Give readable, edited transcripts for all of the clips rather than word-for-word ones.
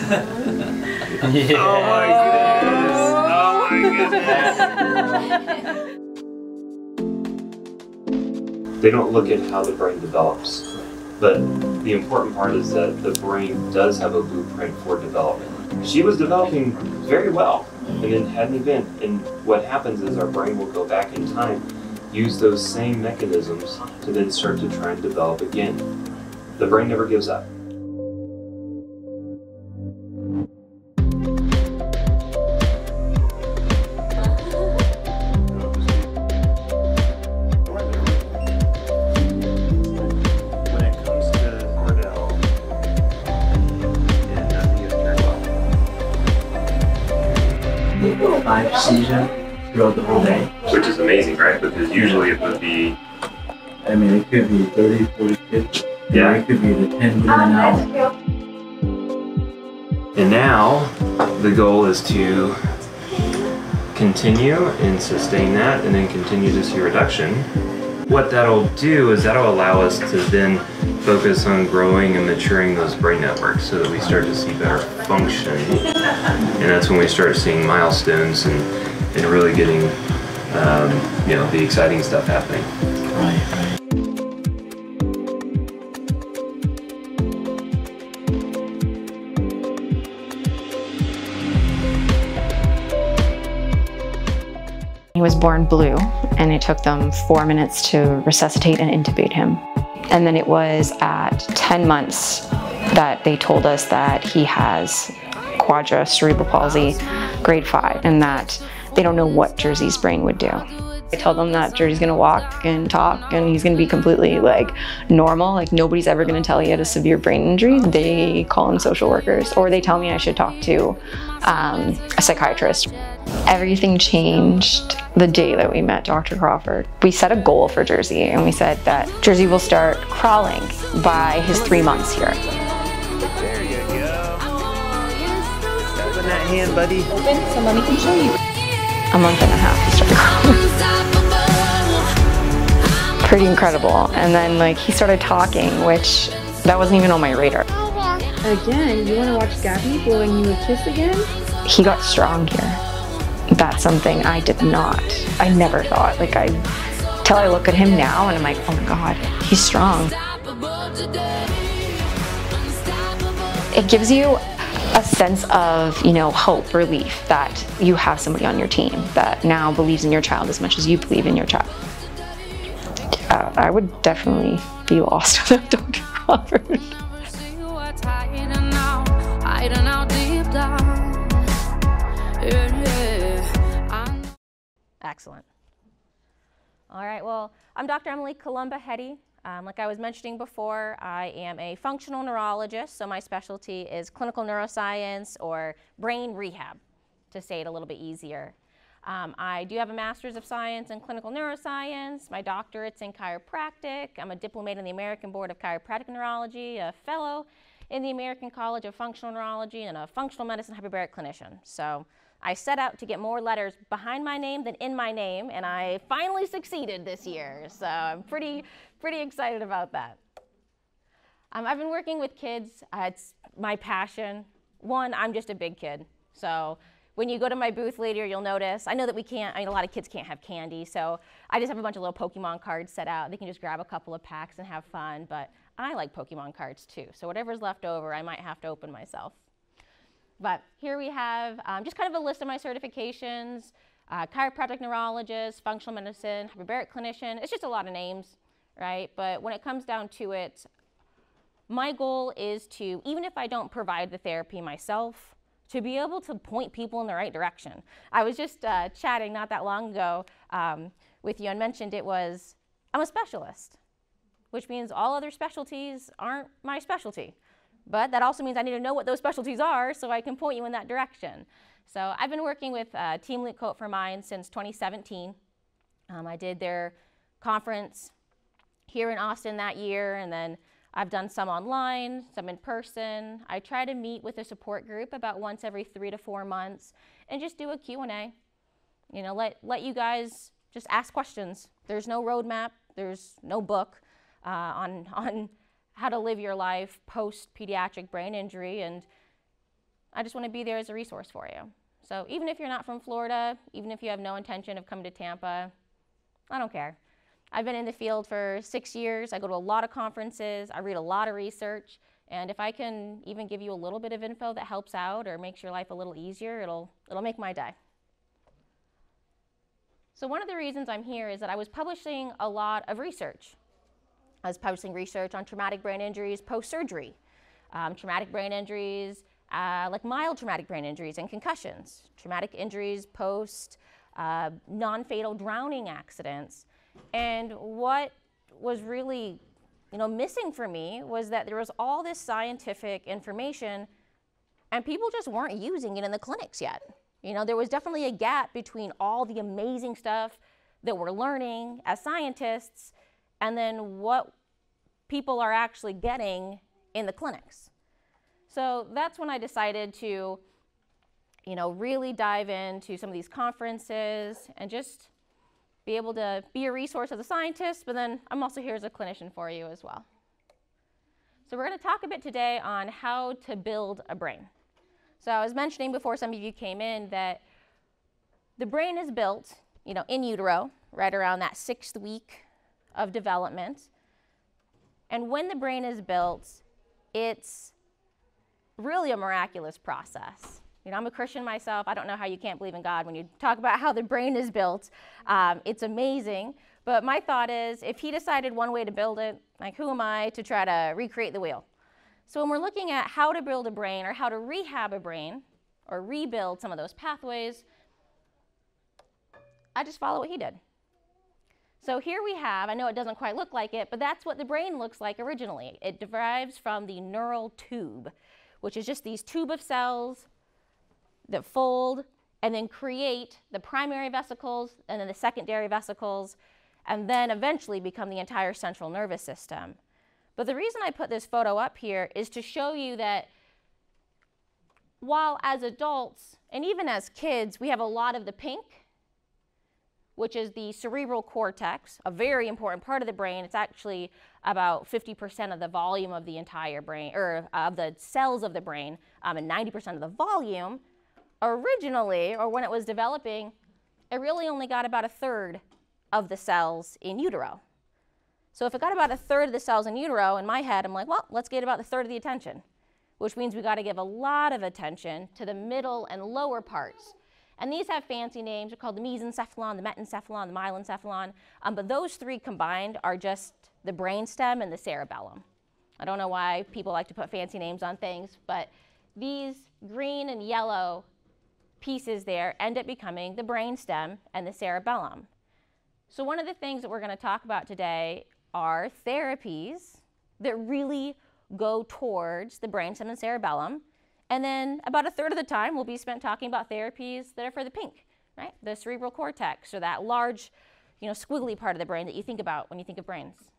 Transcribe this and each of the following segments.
Yeah. Oh my goodness! Oh my goodness! They don't look at how the brain develops, but the important part is that the brain does have a blueprint for development. She was developing very well, and then had an event, and what happens is our brain will go back in time, use those same mechanisms to then start to try and develop again. The brain never gives up. When it comes to Cordell, yeah, nothing has turned well. 5 seizures throughout the whole day. Which is amazing, right? Because usually it would be... I mean, it could be 30, 40, 50. Yeah. It could be the 10 an hour. And now, the goal is to continue and sustain that, and then continue to see reduction. What that'll do is that'll allow us to then focus on growing and maturing those brain networks so that we start to see better function. And that's when we start seeing milestones and really getting you know, the exciting stuff happening. Right. He was born blue, and it took them 4 minutes to resuscitate and intubate him. And then it was at 10 months that they told us that he has quadra cerebral palsy, grade 5, and that they don't know what Jersey's brain would do. I tell them that Jersey's gonna walk and talk, and he's gonna be completely like normal. Like nobody's ever gonna tell he had a severe brain injury. They call in social workers, or they tell me I should talk to a psychiatrist. Everything changed the day that we met Dr. Crawford. We set a goal for Jersey, and we said that Jersey will start crawling by his 3 months here. There you go. Open that hand, buddy. Open so mommy can show you. A month and a half he started crawling. Pretty incredible. And then like he started talking, which that wasn't even on my radar. Again, you want to watch Gabby blowing you a kiss again? He got strong here. That's something I did not. I never thought. Like till I look at him now and I'm like, oh my God, he's strong. It gives you a sense of, you know, hope, relief that you have somebody on your team that now believes in your child as much as you believe in your child. I would definitely be lost without Dr. Crawford. Excellent. All right, well, I'm Dr. Emily Kalambaheti. Like I was mentioning before, I am a functional neurologist, so my specialty is clinical neuroscience or brain rehab, to say it a little bit easier. I do have a master's of science in clinical neuroscience, my doctorate's in chiropractic, I'm a diplomate in the American Board of Chiropractic Neurology, a fellow in the American College of Functional Neurology, and a functional medicine hyperbaric clinician. So I set out to get more letters behind my name than in my name, and I finally succeeded this year. So I'm pretty excited about that. I've been working with kids. It's my passion. One, I'm just a big kid. So when you go to my booth later, you'll notice, I know that a lot of kids can't have candy, so I just have a bunch of little Pokemon cards set out. They can just grab a couple of packs and have fun, but I like Pokemon cards too. So whatever's left over, I might have to open myself. But here we have just kind of a list of my certifications: chiropractic neurologist, functional medicine, hyperbaric clinician. It's just a lot of names, right? But when it comes down to it, my goal is to, even if I don't provide the therapy myself, to be able to point people in the right direction. I was just chatting not that long ago with you and mentioned I'm a specialist, which means all other specialties aren't my specialty. But that also means I need to know what those specialties are so I can point you in that direction. So I've been working with Team Luke Coat for Mind since 2017. I did their conference here in Austin that year, and then I've done some online, some in person. I try to meet with a support group about once every 3 to 4 months and just do a Q&A. You know, let you guys just ask questions. There's no roadmap, there's no book on how to live your life post-pediatric brain injury, and I just want to be there as a resource for you. So even if you're not from Florida, even if you have no intention of coming to Tampa, I don't care. I've been in the field for 6 years. I go to a lot of conferences. I read a lot of research. And if I can even give you a little bit of info that helps out or makes your life a little easier, it'll make my day. So one of the reasons I'm here is that I was publishing a lot of research. I was publishing research on traumatic brain injuries post-surgery, traumatic brain injuries, like mild traumatic brain injuries and concussions, traumatic injuries post non-fatal drowning accidents. And what was really missing for me was that there was all this scientific information and people just weren't using it in the clinics yet. There was definitely a gap between all the amazing stuff that we're learning as scientists and then what people are actually getting in the clinics. So that's when I decided to, really dive into some of these conferences and just be able to be a resource as a scientist, but then I'm also here as a clinician for you as well. So we're going to talk a bit today on how to build a brain. So I was mentioning before some of you came in that the brain is built, in utero, right around that 6th week of development. And when the brain is built, it's really a miraculous process. I'm a Christian myself. I don't know how you can't believe in God when you talk about how the brain is built. It's amazing. But my thought is, if he decided one way to build it, like who am I to try to recreate the wheel? So when we're looking at how to build a brain or how to rehab a brain or rebuild some of those pathways, I just follow what he did. So here we have, I know it doesn't quite look like it, but that's what the brain looks like originally. It derives from the neural tube, which is just these tube of cells that fold and then create the primary vesicles and then the secondary vesicles and then eventually become the entire central nervous system. But the reason I put this photo up here is to show you that while as adults and even as kids we have a lot of the pink, which is the cerebral cortex, a very important part of the brain. It's actually about 50% of the volume of the entire brain, or of the cells of the brain, and 90% of the volume. Originally, or when it was developing, it really only got about 1/3 of the cells in utero. So if it got about 1/3 of the cells in utero, in my head, I'm like, well, let's get about 1/3 of the attention, which means we got to give a lot of attention to the middle and lower parts. And these have fancy names. They're called the mesencephalon, the metencephalon, the myelencephalon. But those 3 combined are just the brainstem and the cerebellum. I don't know why people like to put fancy names on things, but these green and yellow pieces there end up becoming the brainstem and the cerebellum. So one of the things that we're going to talk about today are therapies that really go towards the brainstem and cerebellum. And then about 1/3 of the time will be spent talking about therapies that are for the pink, right? The cerebral cortex, or that large, squiggly part of the brain that you think about when you think of brains.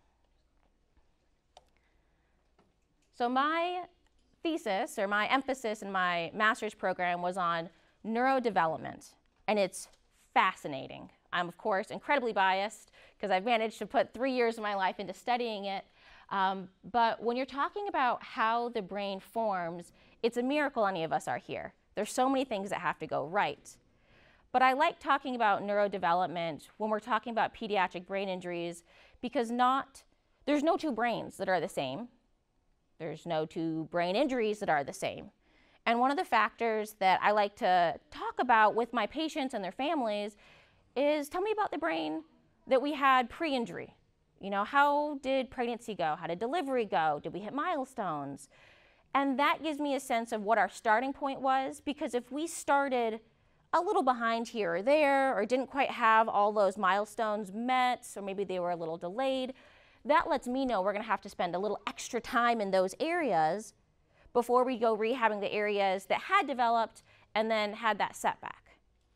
So my thesis, or my emphasis in my master's program, was on neurodevelopment, and it's fascinating. I'm, of course, incredibly biased because I've managed to put 3 years of my life into studying it. But when you're talking about how the brain forms, it's a miracle any of us are here. There's so many things that have to go right. But I like talking about neurodevelopment when we're talking about pediatric brain injuries because there's no 2 brains that are the same. There's no 2 brain injuries that are the same. And one of the factors that I like to talk about with my patients and their families is, tell me about the brain that we had pre-injury. How did pregnancy go? How did delivery go? Did we hit milestones? And that gives me a sense of what our starting point was, because if we started a little behind here or there, or didn't quite have all those milestones met, or maybe they were a little delayed, that lets me know we're going to have to spend a little extra time in those areas before we go rehabbing the areas that had developed and then had that setback.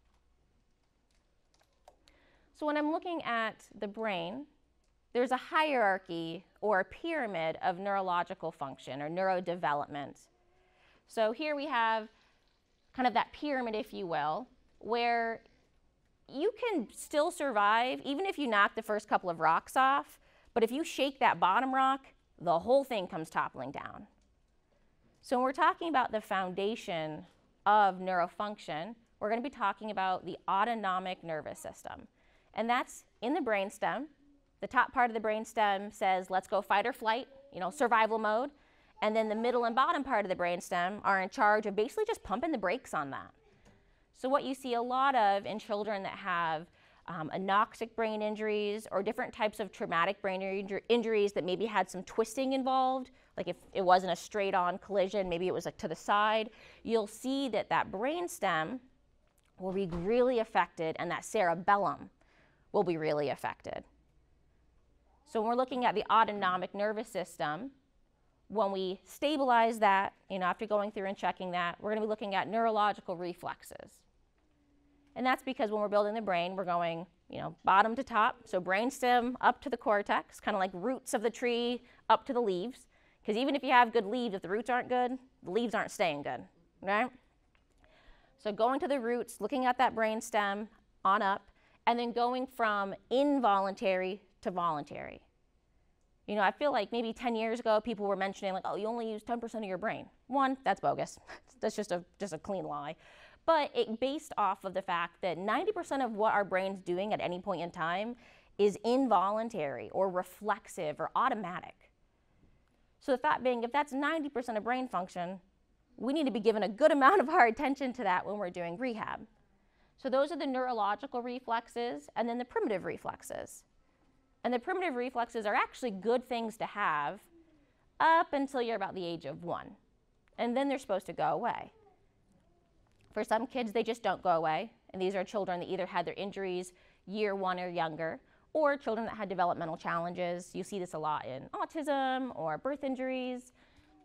So when I'm looking at the brain, there's a hierarchy or a pyramid of neurological function or neurodevelopment. So here we have kind of that pyramid, if you will, where you can still survive even if you knock the first couple of rocks off, but if you shake that bottom rock, the whole thing comes toppling down. So when we're talking about the foundation of neurofunction, we're going to be talking about the autonomic nervous system. And that's in the brainstem. The top part of the brainstem says, let's go fight or flight, survival mode. And then the middle and bottom part of the brainstem are in charge of basically just pumping the brakes on that. So what you see a lot of in children that have anoxic brain injuries or different types of traumatic brain injuries that maybe had some twisting involved, like if it wasn't a straight-on collision, maybe it was like to the side, you'll see that that brainstem will be really affected and that cerebellum will be really affected. So when we're looking at the autonomic nervous system, when we stabilize that, after going through and checking that, we're going to be looking at neurological reflexes. And that's because when we're building the brain, we're going, bottom to top, so brainstem up to the cortex, kind of like roots of the tree up to the leaves. Because even if you have good leaves, if the roots aren't good, the leaves aren't staying good, right? So going to the roots, looking at that brainstem on up, and then going from involuntary to voluntary. I feel like maybe 10 years ago, people were mentioning like, oh, you only use 10% of your brain. One, that's bogus. That's just a clean lie. But it based off of the fact that 90% of what our brain's doing at any point in time is involuntary or reflexive or automatic. So the thought being, if that's 90% of brain function, we need to be given a good amount of our attention to that when we're doing rehab. So those are the neurological reflexes and then the primitive reflexes. And the primitive reflexes are actually good things to have up until you're about the age of 1. And then they're supposed to go away. For some kids, they just don't go away. And these are children that either had their injuries year 1 or younger, or children that had developmental challenges. You see this a lot in autism or birth injuries.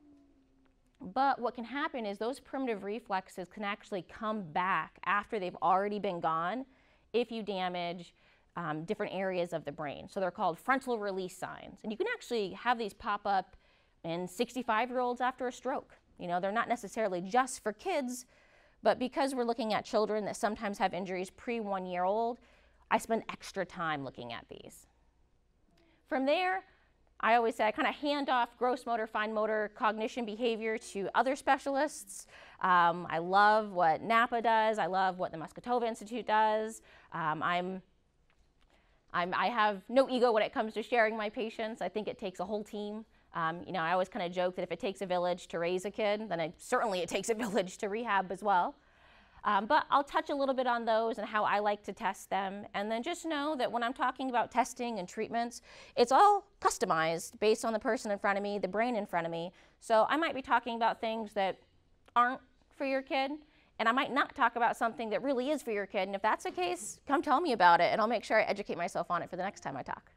But what can happen is those primitive reflexes can actually come back after they've already been gone if you damage different areas of the brain. So they're called frontal release signs. And you can actually have these pop up in 65-year-olds after a stroke. They're not necessarily just for kids, but because we're looking at children that sometimes have injuries pre-1 year old, I spend extra time looking at these. From there, I always say I kind of hand off gross motor, fine motor, cognition, behavior to other specialists. I love what NAPA does. I love what the Muscatova Institute does. I have no ego when it comes to sharing my patients. I think it takes a whole team. I always kind of joke that if it takes a village to raise a kid, then certainly it takes a village to rehab as well. But I'll touch a little bit on those and how I like to test them. And then just know that when I'm talking about testing and treatments, it's all customized based on the person in front of me, the brain in front of me. So I might be talking about things that aren't for your kid, and I might not talk about something that really is for your kid. And if that's the case, come tell me about it, and I'll make sure I educate myself on it for the next time I talk.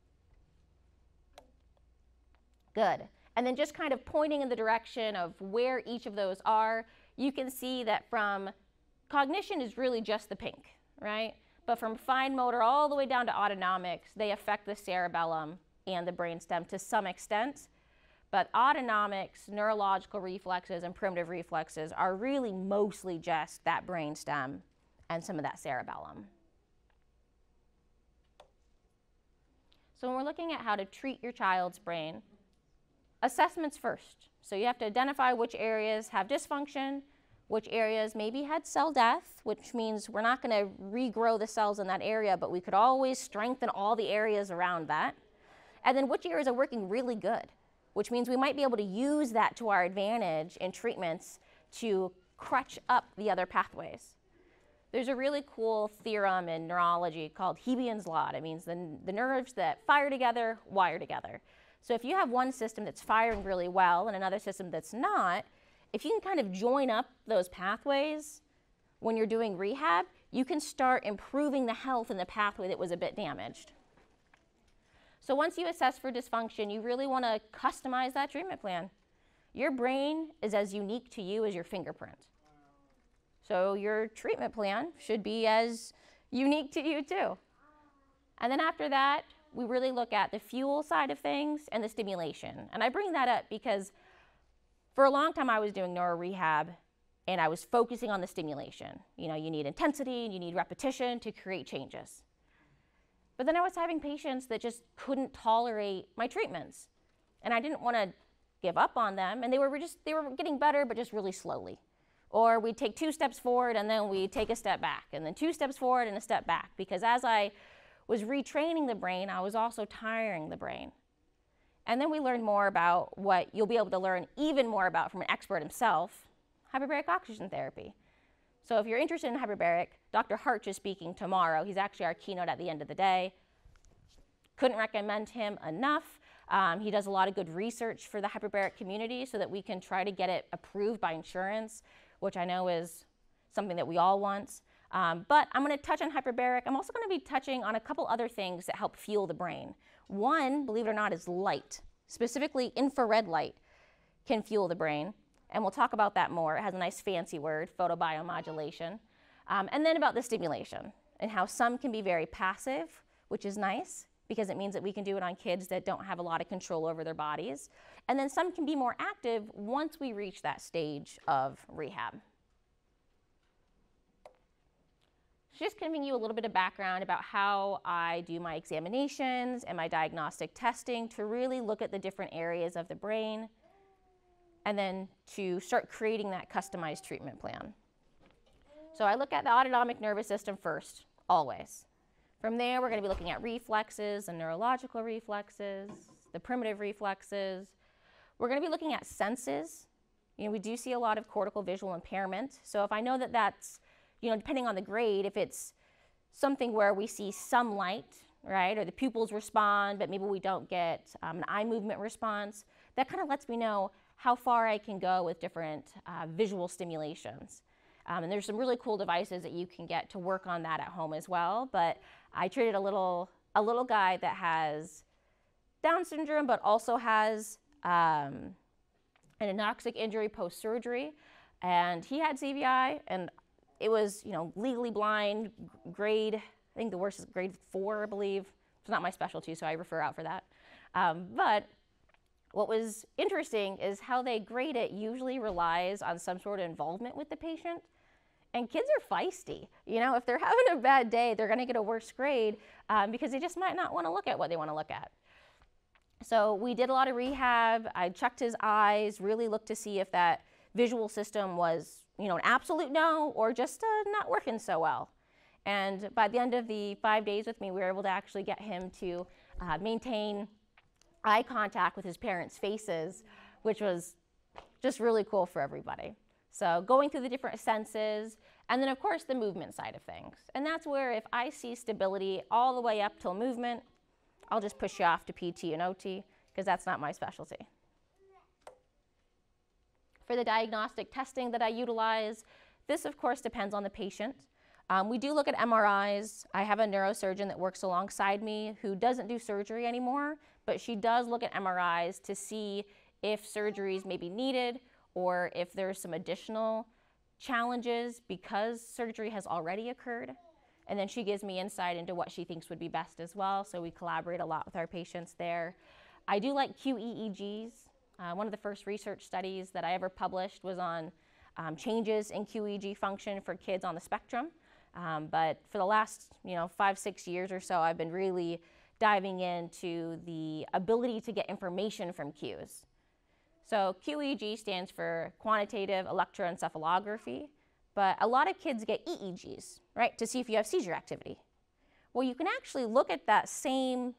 Good. And then just kind of pointing in the direction of where each of those are, you can see that from cognition is really just the pink, right? But from fine motor all the way down to autonomics, they affect the cerebellum and the brainstem to some extent. But autonomics, neurological reflexes, and primitive reflexes are really mostly just that brainstem and some of that cerebellum. So when we're looking at how to treat your child's brain, assessments first. So you have to identify which areas have dysfunction, which areas maybe had cell death, which means we're not going to regrow the cells in that area, but we could always strengthen all the areas around that. And then which areas are working really good, which means we might be able to use that to our advantage in treatments to crutch up the other pathways. There's a really cool theorem in neurology called Hebbian's law. It means the nerves that fire together wire together. So if you have one system that's firing really well and another system that's not, if you can kind of join up those pathways when you're doing rehab, you can start improving the health in the pathway that was a bit damaged. So once you assess for dysfunction, you really want to customize that treatment plan. Your brain is as unique to you as your fingerprint. So your treatment plan should be as unique to you too. And then after that, we really look at the fuel side of things and the stimulation. And I bring that up because for a long time I was doing neuro rehab and I was focusing on the stimulation. You need intensity and you need repetition to create changes. But then I was having patients that just couldn't tolerate my treatments. And I didn't want to give up on them, and they were getting better, but just really slowly. Or we'd take 2 steps forward and then we'd take a step back, and then 2 steps forward and a step back, because as I was retraining the brain, I was also tiring the brain. And then we learned more about what you'll be able to learn even more about from an expert himself, hyperbaric oxygen therapy. So if you're interested in hyperbaric, Dr. Harch is speaking tomorrow. He's actually our keynote at the end of the day. Couldn't recommend him enough. He does a lot of good research for the hyperbaric community so that we can try to get it approved by insurance, which I know is something that we all want. But I'm going to touch on hyperbaric. I'm also going to be touching on a couple other things that help fuel the brain. One, believe it or not, is light. Specifically, infrared light can fuel the brain. And we'll talk about that more. It has a nice fancy word, photobiomodulation. And then about the stimulation and how some can be very passive, which is nice because it means that we can do it on kids that don't have a lot of control over their bodies. And then some can be more active once we reach that stage of rehab. Just giving you a little bit of background about how I do my examinations and my diagnostic testing to really look at the different areas of the brain, and then to start creating that customized treatment plan. So I look at the autonomic nervous system first, always. From there, we're going to be looking at reflexes and neurological reflexes, the primitive reflexes. We're going to be looking at senses. You know, we do see a lot of cortical visual impairment. So if I know that that's, you know, depending on the grade, if it's something where we see some light, right, or the pupils respond, but maybe we don't get an eye movement response, that kind of lets me know how far I can go with different visual stimulations. And there's some really cool devices that you can get to work on that at home as well. But I treated a little guy that has Down syndrome, but also has an anoxic injury post-surgery. And he had CVI, and it was, you know, legally blind, grade, I think the worst is grade 4, I believe. It's not my specialty, so I refer out for that. But what was interesting is how they grade it usually relies on some sort of involvement with the patient. And kids are feisty. You know, if they're having a bad day, they're going to get a worse grade because they just might not want to look at what they want to look at. So we did a lot of rehab. I checked his eyes, really looked to see if that visual system was, you know, an absolute no or just not working so well. And by the end of the 5 days with me, we were able to actually get him to maintain eye contact with his parents' faces, which was just really cool for everybody. So going through the different senses, and then of course the movement side of things. And that's where if I see stability all the way up till movement, I'll just push you off to PT and OT because that's not my specialty. For the diagnostic testing that I utilize, this of course depends on the patient. We do look at MRIs. I have a neurosurgeon that works alongside me who doesn't do surgery anymore, but she does look at MRIs to see if surgeries may be needed or if there's some additional challenges because surgery has already occurred. And then she gives me insight into what she thinks would be best as well, so we collaborate a lot with our patients there. I do like QEEGs. One of the first research studies that I ever published was on changes in QEEG function for kids on the spectrum. But for the last 5-6 years or so, I've been really diving into the ability to get information from cues. So QEEG stands for quantitative electroencephalography, but a lot of kids get EEGs, right, to see if you have seizure activity. Well, you can actually look at that same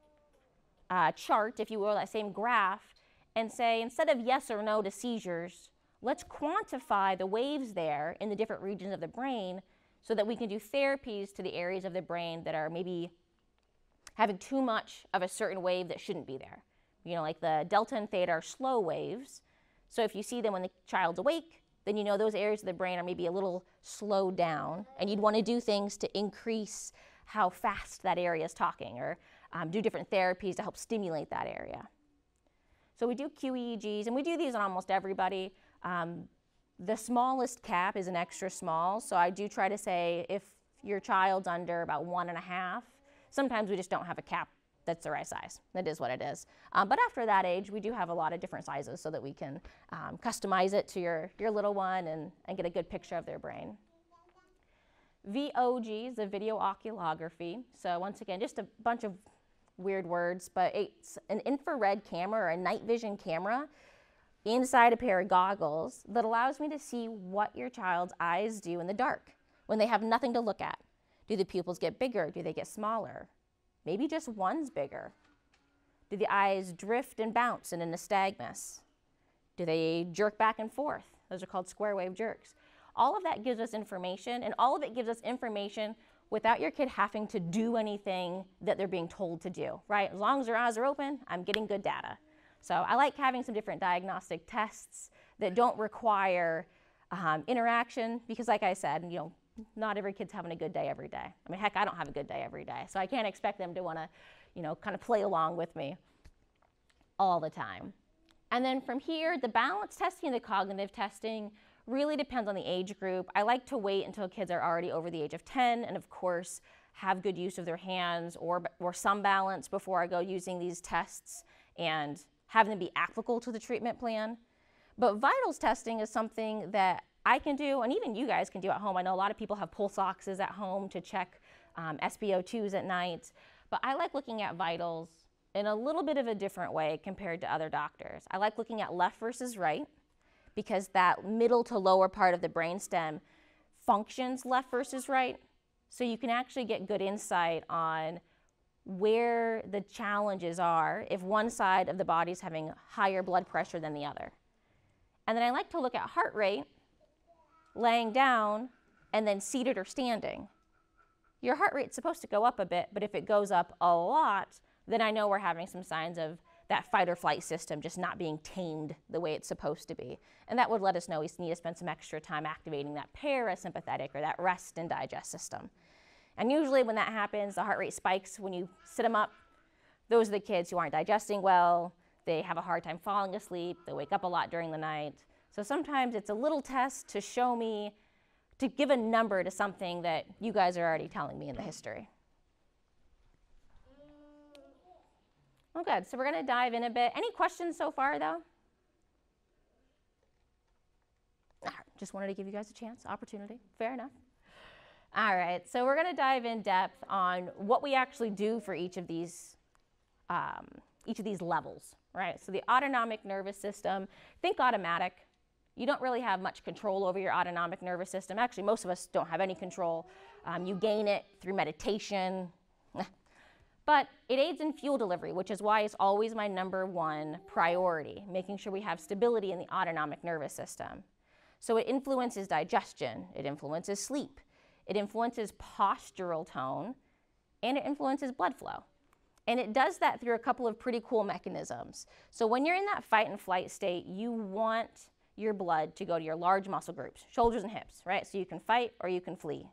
chart, if you will, that same graph, and say, instead of yes or no to seizures, let's quantify the waves there in the different regions of the brain so that we can do therapies to the areas of the brain that are maybe having too much of a certain wave that shouldn't be there. You know, like the delta and theta are slow waves. So if you see them when the child's awake, then you know those areas of the brain are maybe a little slowed down, and you'd want to do things to increase how fast that area is talking, or do different therapies to help stimulate that area. So we do QEEGs, and we do these on almost everybody. The smallest cap is an extra small, so I do try to say if your child's under about 1.5, sometimes we just don't have a cap that's the right size. That is what it is. But after that age, we do have a lot of different sizes so that we can customize it to your little one and get a good picture of their brain. VOG is the video oculography. So once again, just a bunch of weird words, but it's an infrared camera or a night vision camera inside a pair of goggles that allows me to see what your child's eyes do in the dark when they have nothing to look at. Do the pupils get bigger? Do they get smaller? Maybe just one's bigger. Do the eyes drift and bounce in a nystagmus? Do they jerk back and forth? Those are called square wave jerks. All of that gives us information, and all of it gives us information without your kid having to do anything that they're being told to do, right? As long as their eyes are open, I'm getting good data. So I like having some different diagnostic tests that don't require interaction, because like I said, you know, not every kid's having a good day every day. I mean, heck, I don't have a good day every day, so I can't expect them to want to, you know, kind of play along with me all the time. And then from here, the balance testing and the cognitive testing really depends on the age group. I like to wait until kids are already over the age of 10 and of course have good use of their hands or some balance before I go using these tests and having them be applicable to the treatment plan. But vitals testing is something that I can do, and even you guys can do at home. I know a lot of people have pulse oxes at home to check SpO2s at night, but I like looking at vitals in a little bit of a different way compared to other doctors. I like looking at left versus right, because that middle to lower part of the brainstem functions left versus right. So you can actually get good insight on where the challenges are if one side of the body is having higher blood pressure than the other. And then I like to look at heart rate, laying down, and then seated or standing. Your heart rate's supposed to go up a bit, but if it goes up a lot, then I know we're having some signs of that fight or flight system just not being tamed the way it's supposed to be. And that would let us know we need to spend some extra time activating that parasympathetic or that rest and digest system. And usually when that happens, the heart rate spikes when you sit them up. Those are the kids who aren't digesting well, they have a hard time falling asleep, they wake up a lot during the night. So sometimes it's a little test to show me, to give a number to something that you guys are already telling me in the history. Well, good. So we're going to dive in a bit. Any questions so far, though? Just wanted to give you guys a chance, opportunity. Fair enough. All right. So we're going to dive in depth on what we actually do for each of these levels, right? So the autonomic nervous system, think automatic. You don't really have much control over your autonomic nervous system. Actually, most of us don't have any control. You gain it through meditation. But it aids in fuel delivery, which is why it's always my #1 priority, making sure we have stability in the autonomic nervous system. So it influences digestion, it influences sleep, it influences postural tone, and it influences blood flow. And it does that through a couple of pretty cool mechanisms. So when you're in that fight and flight state, you want your blood to go to your large muscle groups, shoulders and hips, right? So you can fight or you can flee.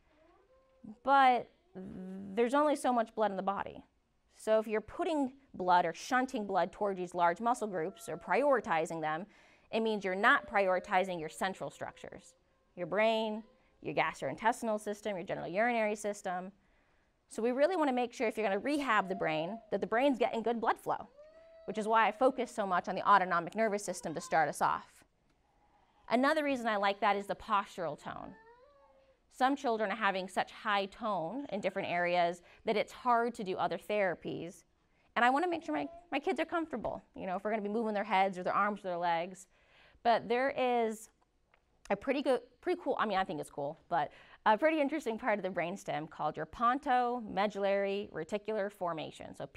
But there's only so much blood in the body. So if you're putting blood or shunting blood towards these large muscle groups or prioritizing them, it means you're not prioritizing your central structures, your brain, your gastrointestinal system, your genitourinary system. So we really want to make sure if you're going to rehab the brain, that the brain's getting good blood flow, which is why I focus so much on the autonomic nervous system to start us off. Another reason I like that is the postural tone. Some children are having such high tone in different areas that it's hard to do other therapies. And I want to make sure my kids are comfortable, you know, if we're going to be moving their heads or their arms or their legs. But there is a pretty cool, I mean, I think it's cool, but a pretty interesting part of the brainstem called your pontomedullary reticular formation, so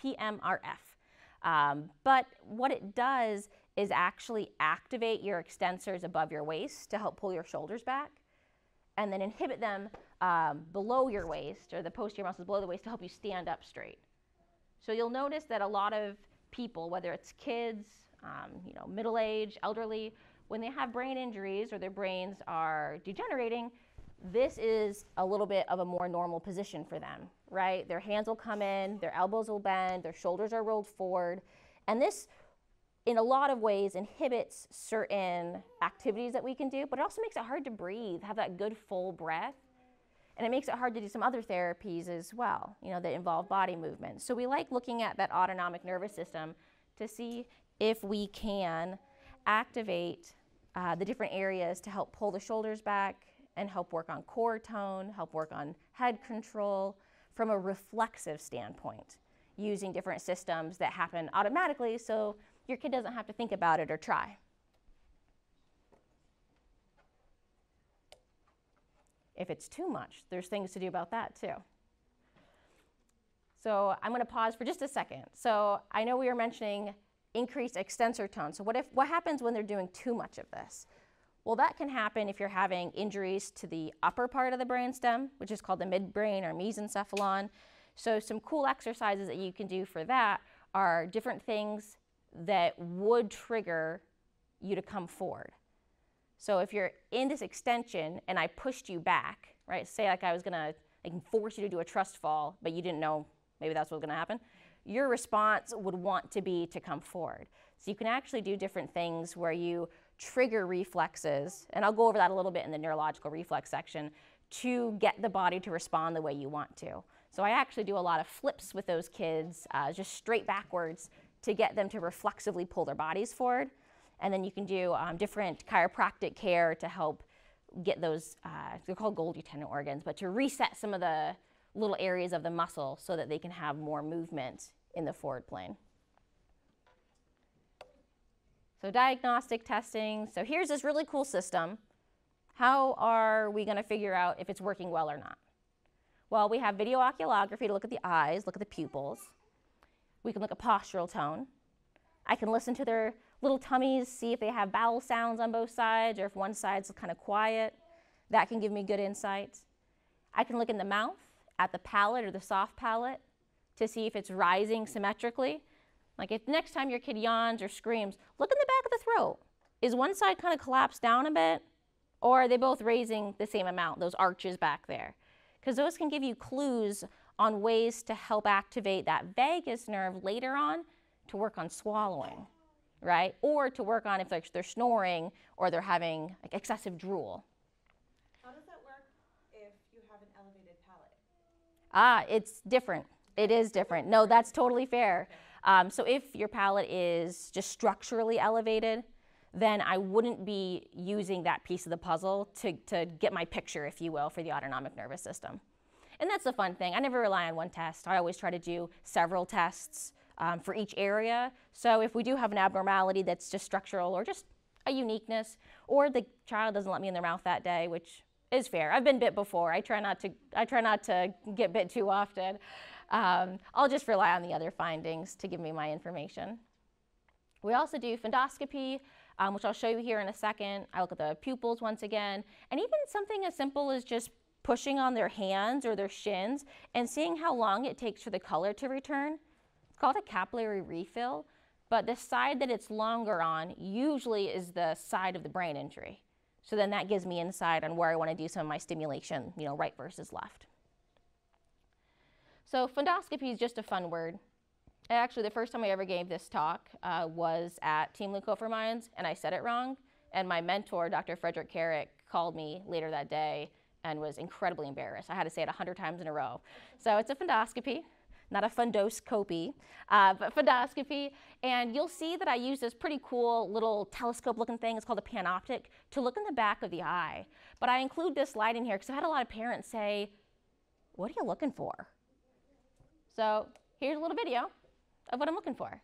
PMRF. But what it does is actually activate your extensors above your waist to help pull your shoulders back, and then inhibit them below your waist, or the posterior muscles below the waist, to help you stand up straight. So you'll notice that a lot of people, whether it's kids, you know, middle-aged, elderly, when they have brain injuries or their brains are degenerating, this is a little bit of a more normal position for them, right? Their hands will come in, their elbows will bend, their shoulders are rolled forward, and this, in a lot of ways, inhibits certain activities that we can do, but it also makes it hard to breathe, have that good full breath. And it makes it hard to do some other therapies as well, you know, that involve body movement. So we like looking at that autonomic nervous system to see if we can activate the different areas to help pull the shoulders back and help work on core tone, help work on head control from a reflexive standpoint, using different systems that happen automatically so your kid doesn't have to think about it or try. If it's too much, there's things to do about that too. So I'm going to pause for just a second. So I know we were mentioning increased extensor tone. So what happens when they're doing too much of this? Well, that can happen if you're having injuries to the upper part of the brainstem, which is called the midbrain or mesencephalon. So some cool exercises that you can do for that are different things that would trigger you to come forward. So if you're in this extension and I pushed you back, right? Say like I can force you to do a trust fall, but you didn't know maybe that's what was gonna happen. Your response would want to be to come forward. So you can actually do different things where you trigger reflexes, and I'll go over that a little bit in the neurological reflex section, to get the body to respond the way you want to. So I actually do a lot of flips with those kids, just straight backwards, to get them to reflexively pull their bodies forward. And then you can do different chiropractic care to help get those, they're called Golgi tendon organs, but to reset some of the little areas of the muscle so that they can have more movement in the forward plane. So diagnostic testing. So here's this really cool system. How are we going to figure out if it's working well or not? Well, we have video oculography to look at the eyes, look at the pupils. We can look at postural tone. I can listen to their little tummies, see if they have bowel sounds on both sides or if one side's kind of quiet. That can give me good insight. I can look in the mouth, at the palate or the soft palate, to see if it's rising symmetrically. Like if next time your kid yawns or screams, look in the back of the throat. Is one side kind of collapsed down a bit? Or are they both raising the same amount, those arches back there? Because those can give you clues on ways to help activate that vagus nerve later on to work on swallowing, right? Or to work on if they're snoring or they're having like excessive drool. How does that work if you have an elevated palate? It's different. It is different. No, that's totally fair. So if your palate is just structurally elevated, then I wouldn't be using that piece of the puzzle to get my picture, if you will, for the autonomic nervous system. And that's the fun thing. I never rely on one test. I always try to do several tests for each area. So if we do have an abnormality that's just structural or just a uniqueness, or the child doesn't let me in their mouth that day, which is fair. I've been bit before. I try not to get bit too often. I'll just rely on the other findings to give me my information. We also do fundoscopy, which I'll show you here in a second. I look at the pupils once again, and even something as simple as just pushing on their hands or their shins and seeing how long it takes for the color to return. It's called a capillary refill, but the side that it's longer on usually is the side of the brain injury. So then that gives me insight on where I want to do some of my stimulation, right versus left. So fundoscopy is just a fun word. Actually, the first time I ever gave this talk was at Team Leukofer Minds, and I said it wrong. And my mentor, Dr. Frederick Carrick, called me later that day and was incredibly embarrassed. I had to say it 100 times in a row. So it's a fundoscopy, not a fundoscopy, but fundoscopy. And you'll see that I use this pretty cool little telescope-looking thing. It's called a panoptic to look in the back of the eye. But I include this slide in here because I had a lot of parents say, "What are you looking for?" So here's a little video of what I'm looking for.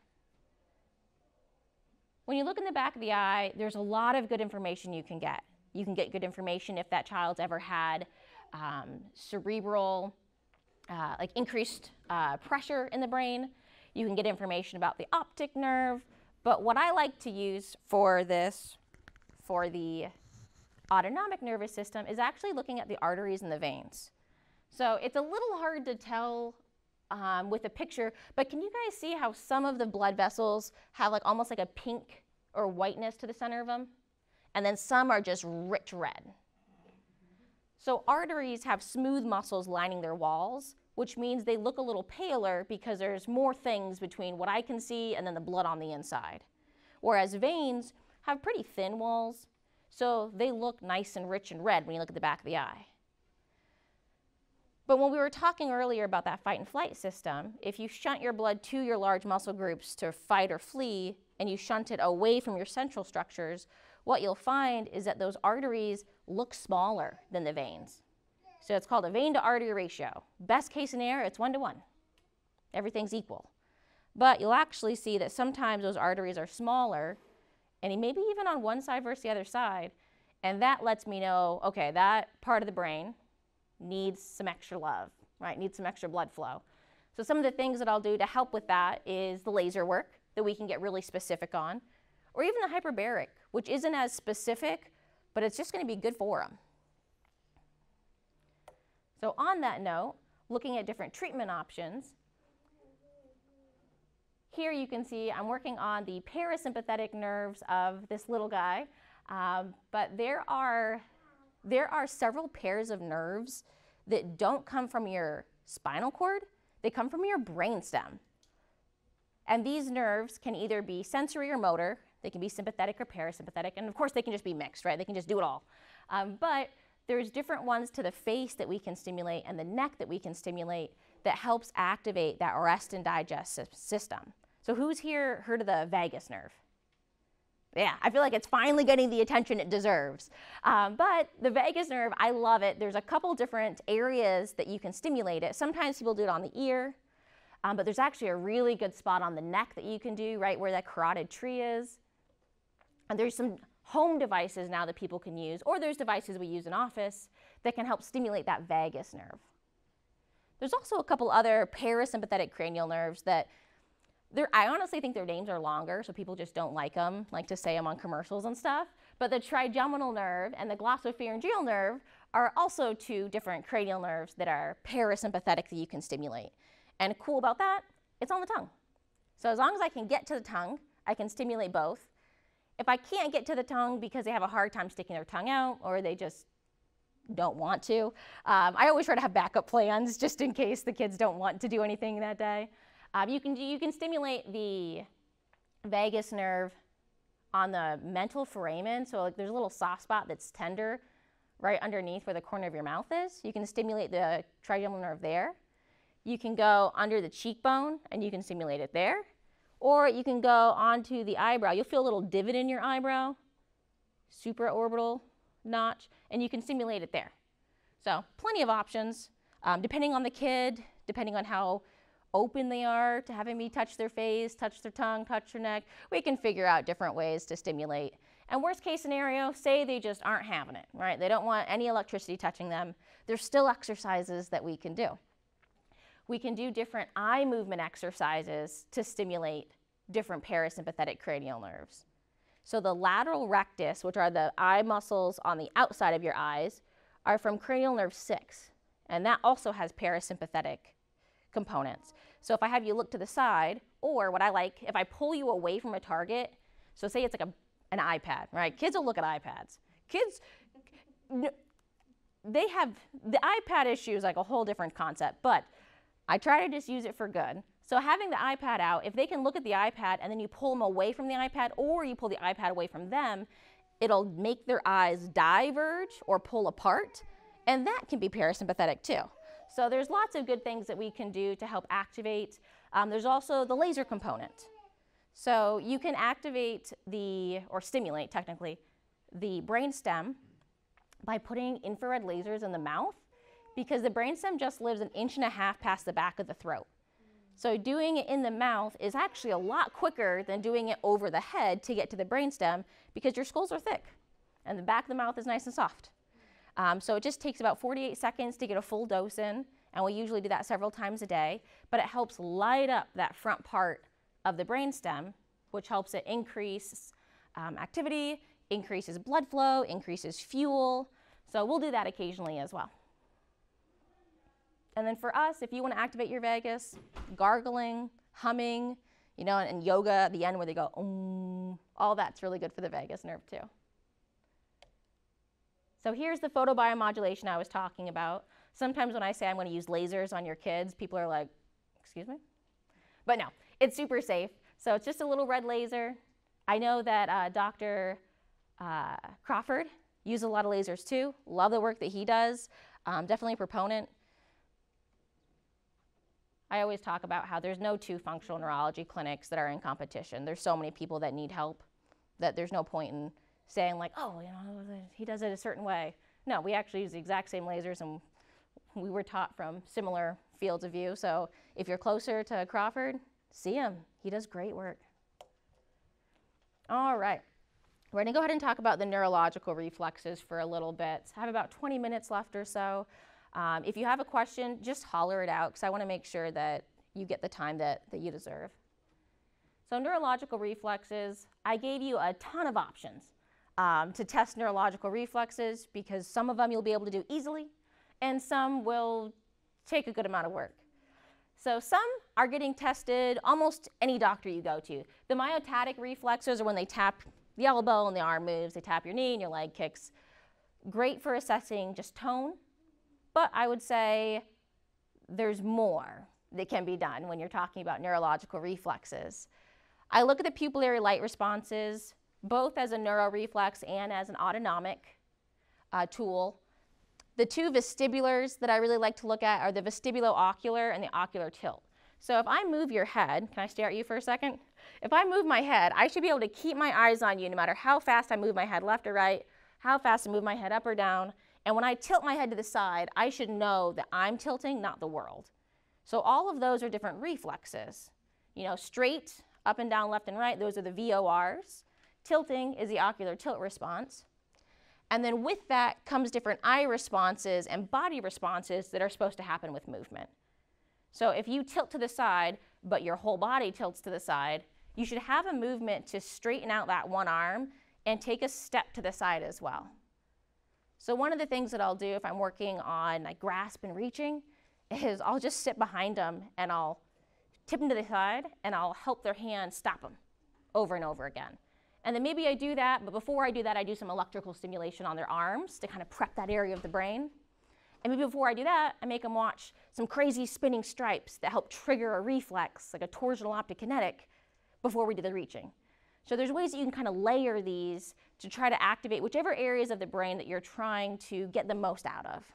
When you look in the back of the eye, there's a lot of good information you can get. You can get good information if that child's ever had cerebral, like increased pressure in the brain. You can get information about the optic nerve. But what I like to use for this, for the autonomic nervous system, is actually looking at the arteries and the veins. So it's a little hard to tell with a picture, but can you guys see how some of the blood vessels have like almost like a pink or whiteness to the center of them? And then some are just rich red. So arteries have smooth muscles lining their walls, which means they look a little paler because there's more things between what I can see and then the blood on the inside. Whereas veins have pretty thin walls, so they look nice and rich and red when you look at the back of the eye. But when we were talking earlier about that fight and flight system, if you shunt your blood to your large muscle groups to fight or flee, and you shunt it away from your central structures, what you'll find is that those arteries look smaller than the veins. So it's called a vein to artery ratio. Best case scenario, it's 1-to-1. Everything's equal. But you'll actually see that sometimes those arteries are smaller, and maybe even on one side versus the other side, and that lets me know, okay, that part of the brain needs some extra love, right? Needs some extra blood flow. So some of the things that I'll do to help with that is the laser work that we can get really specific on, or even the hyperbaric, which isn't as specific, but it's just going to be good for them. So on that note, looking at different treatment options, here you can see I'm working on the parasympathetic nerves of this little guy, but there are several pairs of nerves that don't come from your spinal cord, they come from your brainstem. And these nerves can either be sensory or motor, they can be sympathetic or parasympathetic, and of course they can just be mixed, right? They can just do it all. But there's different ones to the face that we can stimulate and the neck that we can stimulate that helps activate that rest and digest system. So who's here heard of the vagus nerve? Yeah, I feel like it's finally getting the attention it deserves. But the vagus nerve, I love it. There's a couple different areas that you can stimulate it. Sometimes people do it on the ear, but there's actually a really good spot on the neck that you can do, right where that carotid tree is. And there's some home devices now that people can use, or there's devices we use in office that can help stimulate that vagus nerve. There's also a couple other parasympathetic cranial nerves that I honestly think their names are longer, so people just don't like them, like to say them on commercials and stuff. But the trigeminal nerve and the glossopharyngeal nerve are also two different cranial nerves that are parasympathetic that you can stimulate. And cool about that, it's on the tongue. So as long as I can get to the tongue, I can stimulate both. If I can't get to the tongue because they have a hard time sticking their tongue out or they just don't want to, I always try to have backup plans just in case the kids don't want to do anything that day. You can stimulate the vagus nerve on the mental foramen. So like there's a little soft spot that's tender right underneath where the corner of your mouth is. You can stimulate the trigeminal nerve there. You can go under the cheekbone and you can stimulate it there. Or you can go onto the eyebrow. You'll feel a little divot in your eyebrow, supraorbital notch, and you can stimulate it there. So plenty of options, depending on the kid, depending on how open they are to having me touch their face, touch their tongue, touch their neck. We can figure out different ways to stimulate. And worst case scenario, say they just aren't having it, right? They don't want any electricity touching them. There's still exercises that we can do. We can do different eye movement exercises to stimulate different parasympathetic cranial nerves. So the lateral rectus, which are the eye muscles on the outside of your eyes, are from cranial nerve 6. And that also has parasympathetic components. So if I have you look to the side, or what I like, if I pull you away from a target, so say it's like an iPad, right? Kids will look at iPads. Kids, they have, the iPad issue is like a whole different concept, but I try to just use it for good. So having the iPad out, if they can look at the iPad and then you pull them away from the iPad or you pull the iPad away from them, it'll make their eyes diverge or pull apart, and that can be parasympathetic too. So there's lots of good things that we can do to help activate. There's also the laser component. So you can activate or stimulate technically, the brainstem by putting infrared lasers in the mouth, because the brainstem just lives 1.5 inches past the back of the throat. So doing it in the mouth is actually a lot quicker than doing it over the head to get to the brainstem, because your skulls are thick and the back of the mouth is nice and soft. So it just takes about 48 seconds to get a full dose in, and we usually do that several times a day, but it helps light up that front part of the brainstem, which helps it increase activity, increases blood flow, increases fuel. So we'll do that occasionally as well. And then for us, if you want to activate your vagus, gargling, humming, you know, and yoga at the end where they go, all that's really good for the vagus nerve too. So here's the photobiomodulation I was talking about. Sometimes when I say I'm going to use lasers on your kids, people are like, excuse me? But no, it's super safe. So it's just a little red laser. I know that Dr. Crawford uses a lot of lasers too. Love the work that he does. Definitely a proponent. I always talk about how there's no 2 functional neurology clinics that are in competition. There's so many people that need help that there's no point in saying like, oh, you know, he does it a certain way. No, we actually use the exact same lasers, and we were taught from similar fields of view. So if you're closer to Crawford, see him. He does great work. All right. We're going to go ahead and talk about the neurological reflexes for a little bit. I have about 20 minutes left or so. If you have a question, just holler it out, because I want to make sure that you get the time that you deserve. So neurological reflexes, I gave you a ton of options to test neurological reflexes, because some of them you'll be able to do easily, and some will take a good amount of work. So some are getting tested almost any doctor you go to. The myotatic reflexes are when they tap the elbow and the arm moves, they tap your knee and your leg kicks. Great for assessing just tone, but I would say there's more that can be done when you're talking about neurological reflexes. I look at the pupillary light responses, both as a neuroreflex and as an autonomic tool. The two vestibulars that I really like to look at are the vestibulo-ocular and the ocular tilt. So if I move your head, can I stare at you for a second? If I move my head, I should be able to keep my eyes on you no matter how fast I move my head left or right, how fast I move my head up or down. And when I tilt my head to the side, I should know that I'm tilting, not the world. So all of those are different reflexes. You know, straight, up and down, left and right, those are the VORs. Tilting is the ocular tilt response. And then with that comes different eye responses and body responses that are supposed to happen with movement. So if you tilt to the side, but your whole body tilts to the side, you should have a movement to straighten out that one arm and take a step to the side as well. So one of the things that I'll do if I'm working on like grasp and reaching is I'll just sit behind them and I'll tip them to the side and I'll help their hand stop them over and over again. And then maybe I do that, but before I do that, I do some electrical stimulation on their arms to kind of prep that area of the brain. And maybe before I do that, I make them watch some crazy spinning stripes that help trigger a reflex, like a torsional optokinetic, before we do the reaching. So there's ways that you can kind of layer these to try to activate whichever areas of the brain that you're trying to get the most out of.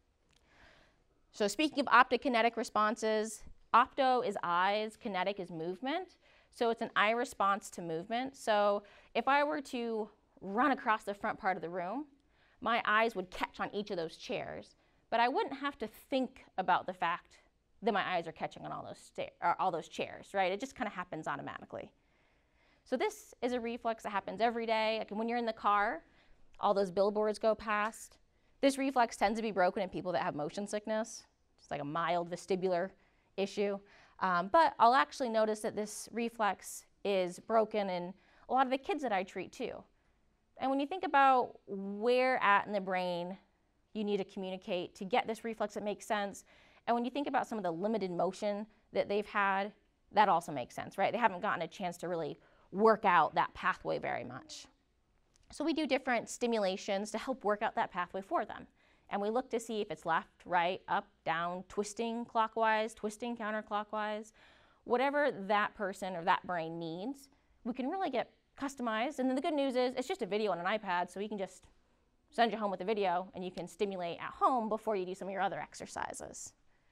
So speaking of optokinetic responses, opto is eyes, kinetic is movement. So it's an eye response to movement. So if I were to run across the front part of the room, my eyes would catch on each of those chairs, but I wouldn't have to think about the fact that my eyes are catching on all those chairs, right? It just kind of happens automatically. So this is a reflex that happens every day. Like when you're in the car, all those billboards go past. This reflex tends to be broken in people that have motion sickness. It's like a mild vestibular issue. But I'll actually notice that this reflex is broken in a lot of the kids that I treat too. And when you think about where at in the brain you need to communicate to get this reflex that makes sense, and when you think about some of the limited motion that they've had, that also makes sense, right? They haven't gotten a chance to really work out that pathway very much. So we do different stimulations to help work out that pathway for them. And we look to see if it's left, right, up, down, twisting clockwise, twisting counterclockwise. Whatever that person or that brain needs, we can really get customized. And then the good news is it's just a video on an iPad, so we can just send you home with a video and you can stimulate at home before you do some of your other exercises.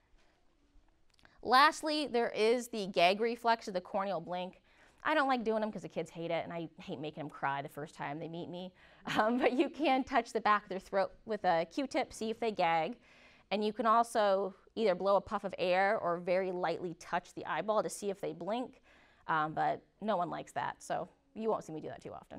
Lastly, there is the gag reflex or the corneal blink. I don't like doing them because the kids hate it, and I hate making them cry the first time they meet me. But you can touch the back of their throat with a Q-tip, see if they gag. And you can also either blow a puff of air or very lightly touch the eyeball to see if they blink. But no one likes that, so you won't see me do that too often.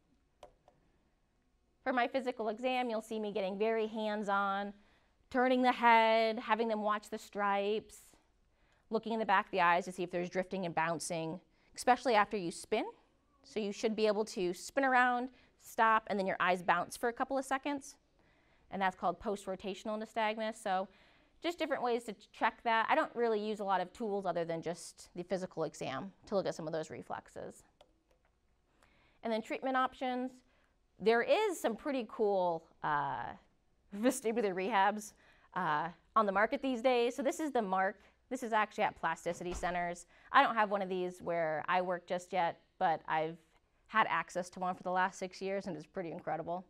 For my physical exam, you'll see me getting very hands-on, turning the head, having them watch the stripes, looking in the back of the eyes to see if there's drifting and bouncing, especially after you spin. So you should be able to spin around, stop, and then your eyes bounce for a couple of seconds. And that's called post-rotational nystagmus. So just different ways to check that. I don't really use a lot of tools other than just the physical exam to look at some of those reflexes. And then treatment options. There is some pretty cool vestibular rehabs on the market these days. So this is the MARC. This is actually at plasticity centers. I don't have one of these where I work just yet, but I've had access to one for the last 6 years, and it's pretty incredible.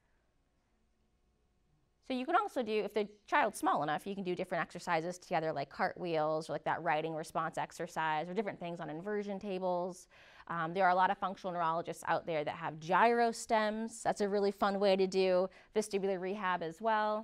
So you can also do, if the child's small enough, you can do different exercises together, like cartwheels or like that writing response exercise or different things on inversion tables. There are a lot of functional neurologists out there that have gyro stems. That's a really fun way to do vestibular rehab as well.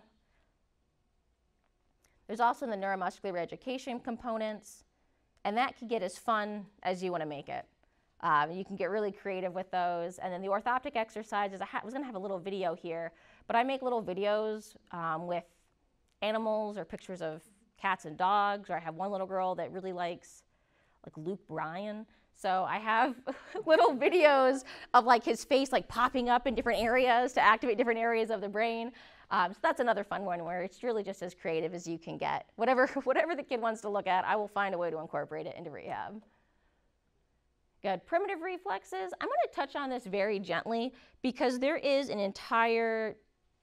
There's also the neuromuscular reeducation components, and that can get as fun as you want to make it. You can get really creative with those. And then the orthoptic exercises, I was going to have a little video here, but I make little videos with animals or pictures of cats and dogs, or I have one little girl that really likes like Luke Bryan. So I have little videos of like his face like popping up in different areas to activate different areas of the brain. So that's another fun one where it's really just as creative as you can get. Whatever the kid wants to look at, I will find a way to incorporate it into rehab. Good. Primitive reflexes. I'm going to touch on this very gently because there is an entire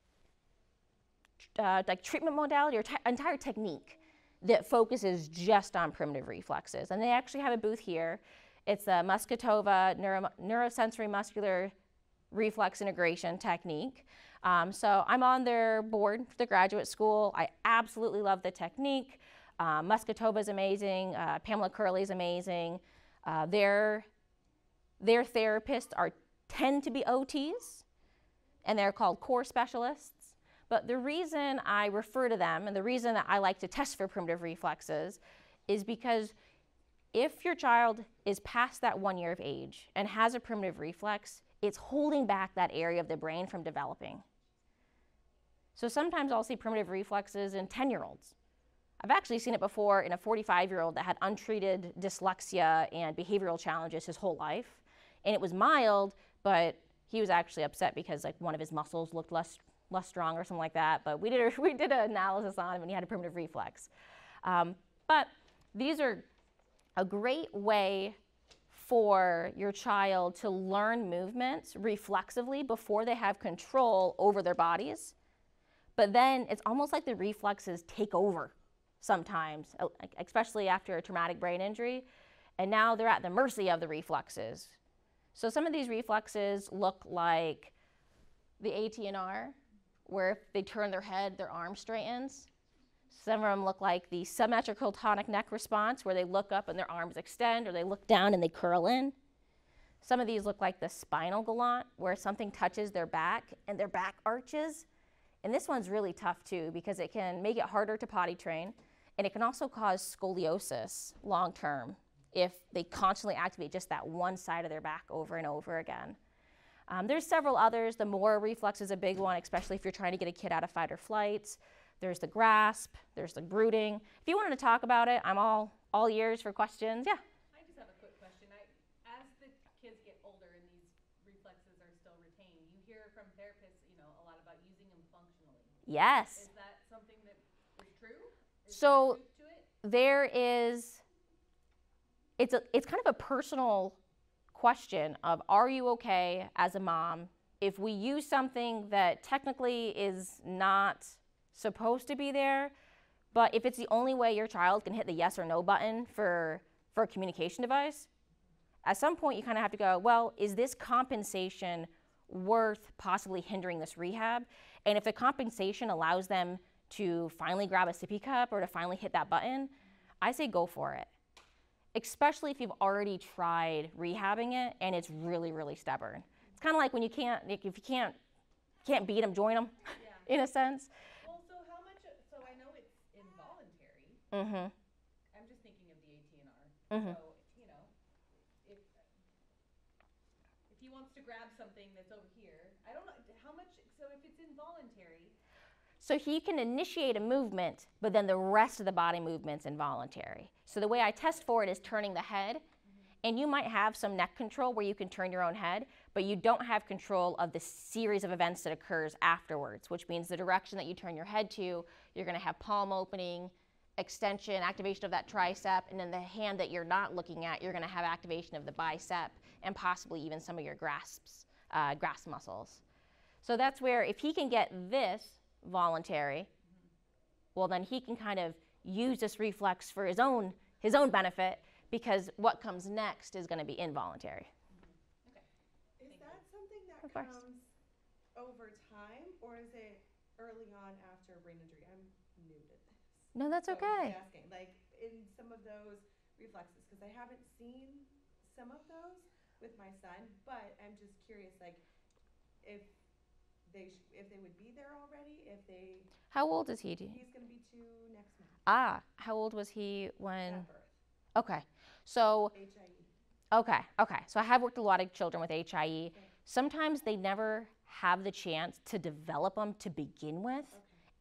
like treatment modality or entire technique that focuses just on primitive reflexes. And they actually have a booth here. It's the Muscatova neurosensory muscular reflex integration technique. So I'm on their board for the graduate school. I absolutely love the technique. Muscatova is amazing. Pamela Curley is amazing. Their therapists tend to be OTs, and they're called core specialists. But the reason I refer to them and the reason that I like to test for primitive reflexes is because if your child is past that 1 year of age and has a primitive reflex, it's holding back that area of the brain from developing. So sometimes I'll see primitive reflexes in 10-year-olds. I've actually seen it before in a 45-year-old that had untreated dyslexia and behavioral challenges his whole life. And it was mild, but he was actually upset because like one of his muscles looked less strong or something like that. But we did an analysis on him and he had a primitive reflex. But these are a great way for your child to learn movements reflexively before they have control over their bodies. But then it's almost like the reflexes take over sometimes, especially after a traumatic brain injury. And now they're at the mercy of the reflexes. So some of these reflexes look like the ATNR, where if they turn their head, their arm straightens. Some of them look like the symmetrical tonic neck response, where they look up and their arms extend, or they look down and they curl in. Some of these look like the spinal gallant, where something touches their back and their back arches. And this one's really tough too, because it can make it harder to potty train, and it can also cause scoliosis long term if they constantly activate just that one side of their back over and over again. There's several others. The Mora reflex is a big one, especially if you're trying to get a kid out of fight or flight. There's the grasp, there's the brooding. If you wanted to talk about it, I'm all ears for questions. Yeah? I just have a quick question. As the kids get older and these reflexes are still retained, you hear from therapists, a lot about using them functionally. Yes. Is that something that is true? So there is, it's kind of a personal question of, are you okay as a mom if we use something that technically is not supposed to be there, but if it's the only way your child can hit the yes or no button for a communication device? At some point you kind of have to go, well, is this compensation worth possibly hindering this rehab? And if the compensation allows them to finally grab a sippy cup or to finally hit that button, I say go for it. Especially if you've already tried rehabbing it and it's really, really stubborn. It's kind of like when if you can't beat them, join them, in a sense. Well, so I know it's involuntary. Mm-hmm. I'm just thinking of the ATNR. Mm-hmm. So, if he wants to grab something that's over here, I don't know how much, so if it's involuntary. So he can initiate a movement, but then the rest of the body movement's involuntary. So the way I test for it is turning the head, and you might have some neck control where you can turn your own head, but you don't have control of the series of events that occurs afterwards, which means the direction that you turn your head to, you're gonna have palm opening, extension, activation of that tricep, and then the hand that you're not looking at, you're gonna have activation of the bicep and possibly even some of your grasp muscles. So that's where if he can get this voluntary, well then he can kind of use this reflex for his own benefit, because what comes next is going to be involuntary. Okay. Is that something that Of course. comes over time, or is it early on after a brain injury? I'm new to this. No, that's So I'm just okay. asking, like in some of those reflexes, because I haven't seen some of those with my son, but I'm just curious, like if they would be there already, if they. How old is he? He's going to be 2 next month. How old was he when? At birth. Okay, so. HIE. Okay. So I have worked with a lot of children with HIE. Sometimes they never have the chance to develop them to begin with.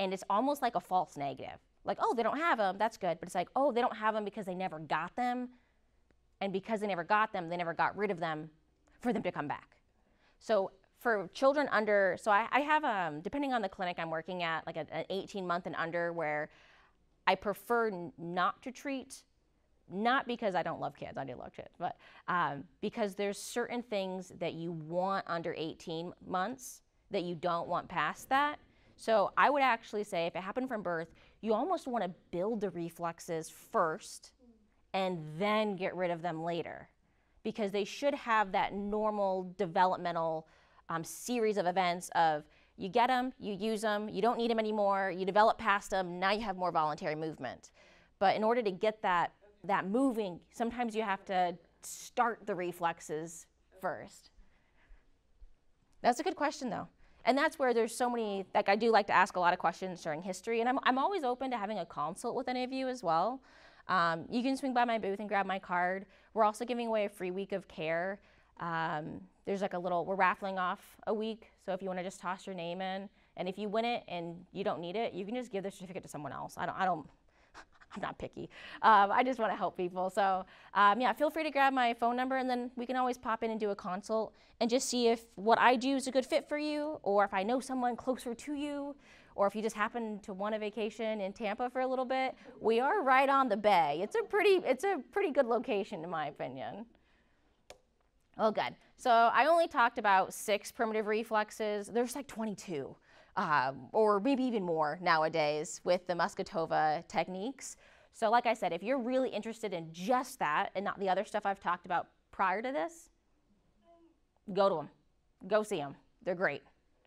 And it's almost like a false negative. Like, oh, they don't have them, that's good. But it's like, oh, they don't have them because they never got them. And because they never got them, they never got rid of them for them to come back. So for children under, so I have, depending on the clinic I'm working at, like an 18-month and under, where I prefer not to treat, not because I don't love kids, I do love kids, but because there's certain things that you want under 18 months that you don't want past that. So I would actually say if it happened from birth, you almost want to build the reflexes first and then get rid of them later, because they should have that normal developmental series of events of you get them, you use them, you don't need them anymore, you develop past them, now you have more voluntary movement. But in order to get that moving, sometimes you have to start the reflexes first. That's a good question though. And that's where there's so many, like I do like to ask a lot of questions during history, and I'm always open to having a consult with any of you as well. You can swing by my booth and grab my card. We're also giving away a free week of care. There's like a little, we're raffling off a week, so if you want to just toss your name in, and if you win it and you don't need it, you can just give the certificate to someone else. I'm not picky. I just want to help people. So yeah, feel free to grab my phone number, and then we can always pop in and do a consult and just see if what I do is a good fit for you, or if I know someone closer to you, or if you just happen to want a vacation in Tampa for a little bit. We are right on the bay. It's a pretty good location in my opinion. Oh, good. So I only talked about 6 primitive reflexes. There's like 22. Or maybe even more nowadays with the Muscatova techniques. So like I said, if you're really interested in just that and not the other stuff I've talked about prior to this, go to them. Go see them. They're great.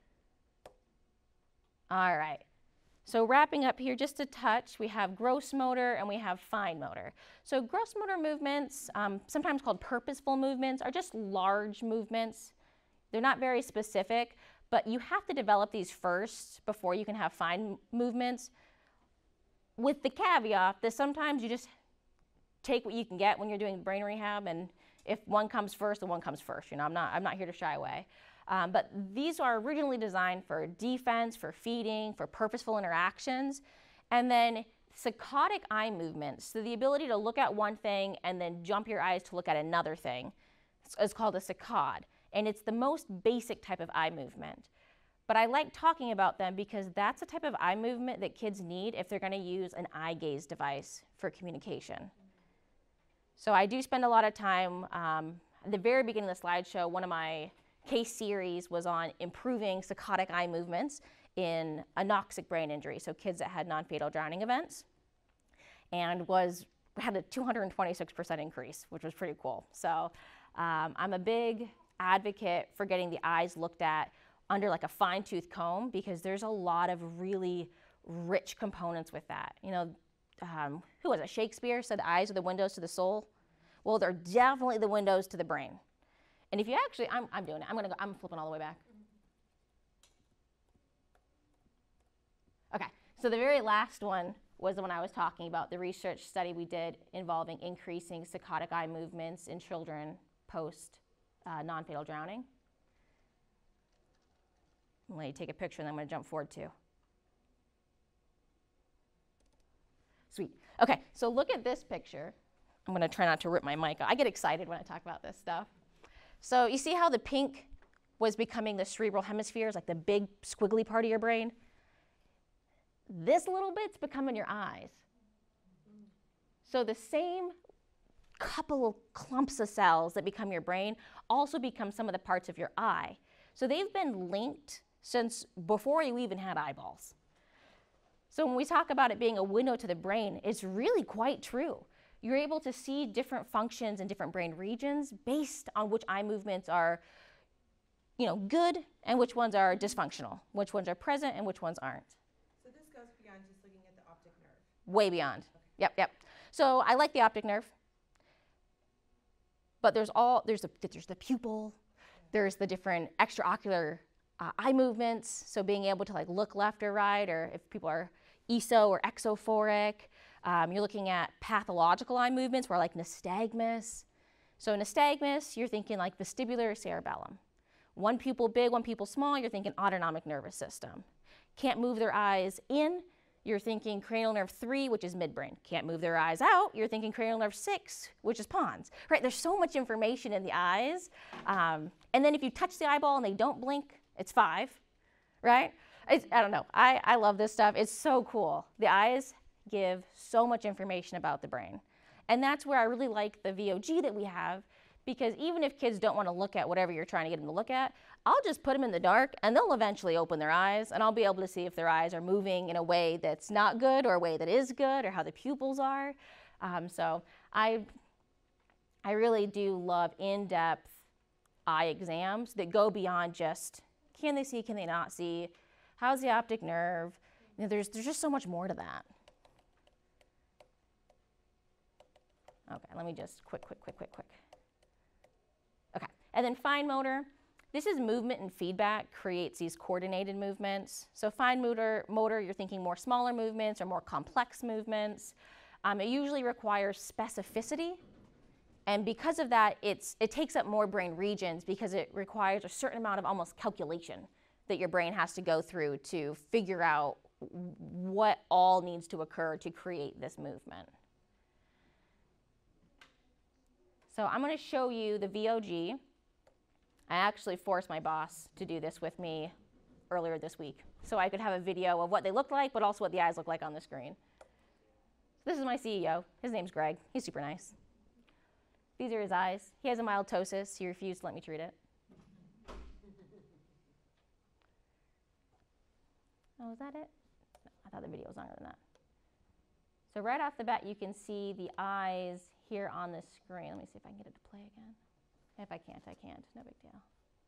All right. So wrapping up here just a touch, we have gross motor and we have fine motor. So gross motor movements, sometimes called purposeful movements, are just large movements. They're not very specific, but you have to develop these first before you can have fine movements, with the caveat that sometimes you just take what you can get when you're doing brain rehab, and if one comes first, the one comes first. You know, I'm not here to shy away. But these are originally designed for defense, for feeding, for purposeful interactions, and then saccadic eye movements. So the ability to look at one thing and then jump your eyes to look at another thing is called a saccade. And it's the most basic type of eye movement. But I like talking about them because that's the type of eye movement that kids need if they're going to use an eye gaze device for communication. So I do spend a lot of time, at the very beginning of the slideshow, one of my case series was on improving saccadic eye movements in anoxic brain injury, so kids that had non-fatal drowning events, and had a 226% increase, which was pretty cool. So I'm a big advocate for getting the eyes looked at under like a fine-tooth comb, because there's a lot of really rich components with that. You know, who was it? Shakespeare said the eyes are the windows to the soul. Well, they're definitely the windows to the brain. And if you actually, I'm doing it. I'm flipping all the way back. Okay, so the very last one was the one I was talking about, the research study we did involving increasing saccadic eye movements in children post non-fatal drowning. I'll let you take a picture and then I'm going to jump forward too. Sweet. Okay, so look at this picture. I'm going to try not to rip my mic. I get excited when I talk about this stuff. So you see how the pink was becoming the cerebral hemispheres, like the big squiggly part of your brain? This little bit's becoming your eyes. So the same couple of clumps of cells that become your brain also become some of the parts of your eye. So they've been linked since before you even had eyeballs. So when we talk about it being a window to the brain, it's really quite true. You're able to see different functions in different brain regions based on which eye movements are, you know, good and which ones are dysfunctional, which ones are present and which ones aren't. So this goes beyond just looking at the optic nerve? Way beyond. Okay. Yep. So I like the optic nerve, but there's the pupil, there's the different extraocular eye movements, so being able to like look left or right, or if people are ESO or exophoric. You're looking at pathological eye movements where like nystagmus. So nystagmus, you're thinking like vestibular cerebellum. One pupil big, one pupil small, you're thinking autonomic nervous system. can't move their eyes in, you're thinking cranial nerve 3, which is midbrain. Can't move their eyes out, you're thinking cranial nerve 6, which is pons, right? There's so much information in the eyes. And then if you touch the eyeball and they don't blink, it's 5, right? I don't know, I love this stuff. It's so cool. The eyes give so much information about the brain. And that's where I really like the VOG that we have, because even if kids don't want to look at whatever you're trying to get them to look at, I'll just put them in the dark and they'll eventually open their eyes, and I'll be able to see if their eyes are moving in a way that's not good or a way that is good, or how the pupils are. So I really do love in-depth eye exams that go beyond just, can they see, can they not see? How's the optic nerve? You know, there's just so much more to that. Okay, let me just quick. Okay, and then fine motor. This is movement and feedback creates these coordinated movements. So fine motor, you're thinking more smaller movements or more complex movements. It usually requires specificity. And because of that, it takes up more brain regions, because it requires a certain amount of almost calculation that your brain has to go through to figure out what all needs to occur to create this movement. So I'm going to show you the VOG. I actually forced my boss to do this with me earlier this week, so I could have a video of what they look like, but also what the eyes look like on the screen. This is my CEO. His name's Greg. He's super nice. These are his eyes. He has a mild ptosis. He refused to let me treat it. Oh, is that it? No, I thought the video was longer than that. So right off the bat, you can see the eyes here on the screen. Let me see if I can get it to play again. If I can't, I can't. No big deal.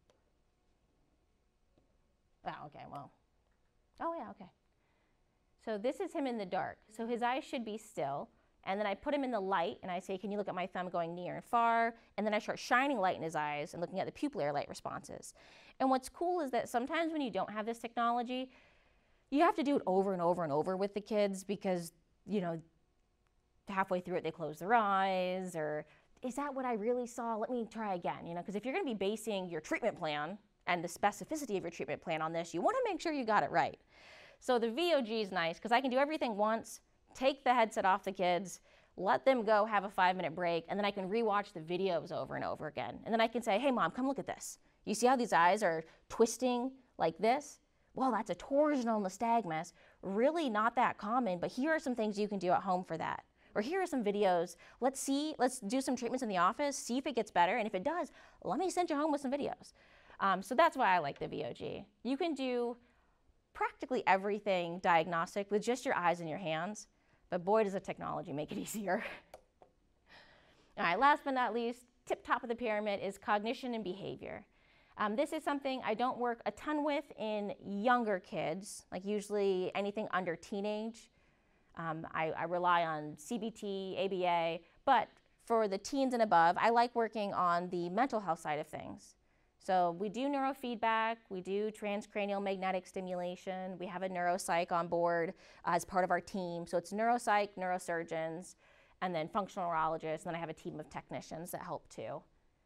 Oh, okay, well. Oh, yeah, okay. So this is him in the dark. So his eyes should be still. And then I put him in the light, and I say, can you look at my thumb going near and far? And then I start shining light in his eyes and looking at the pupillary light responses. And what's cool is that sometimes when you don't have this technology, you have to do it over and over and over with the kids, because, you know, halfway through it, they close their eyes, or is that what I really saw? Let me try again, you know, because if you're going to be basing your treatment plan and the specificity of your treatment plan on this, you want to make sure you got it right. So the VOG is nice because I can do everything once, take the headset off the kids, let them go have a 5-minute break, and then I can rewatch the videos over and over again. And then I can say, hey, Mom, come look at this. You see how these eyes are twisting like this? Well, that's a torsional nystagmus. Really not that common, but here are some things you can do at home for that. Or here are some videos. Let's do some treatments in the office, see if it gets better, and if it does, let me send you home with some videos. So that's why I like the VOG. You can do practically everything diagnostic with just your eyes and your hands, but boy, does the technology make it easier. All right, last but not least, tip top of the pyramid is cognition and behavior. This is something I don't work a ton with in younger kids, like usually anything under teenage. I rely on CBT, ABA, but for the teens and above, I like working on the mental health side of things. So we do neurofeedback, we do transcranial magnetic stimulation, we have a neuropsych on board as part of our team. So it's neuropsych, neurosurgeons, and then functional neurologists, and then I have a team of technicians that help too.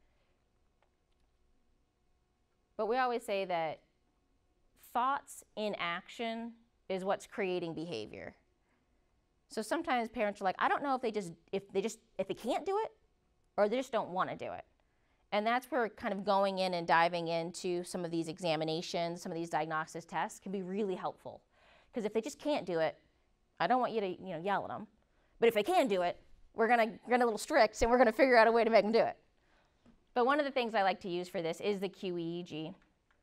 But we always say that thoughts in action is what's creating behavior. So sometimes parents are like, I don't know if they can't do it, or they just don't want to do it. And that's where kind of going in and diving into some of these examinations, some of these diagnosis tests can be really helpful. Because if they just can't do it, I don't want you to yell at them. But if they can do it, we're gonna a little strict, and we're gonna figure out a way to make them do it. But one of the things I like to use for this is the QEEG.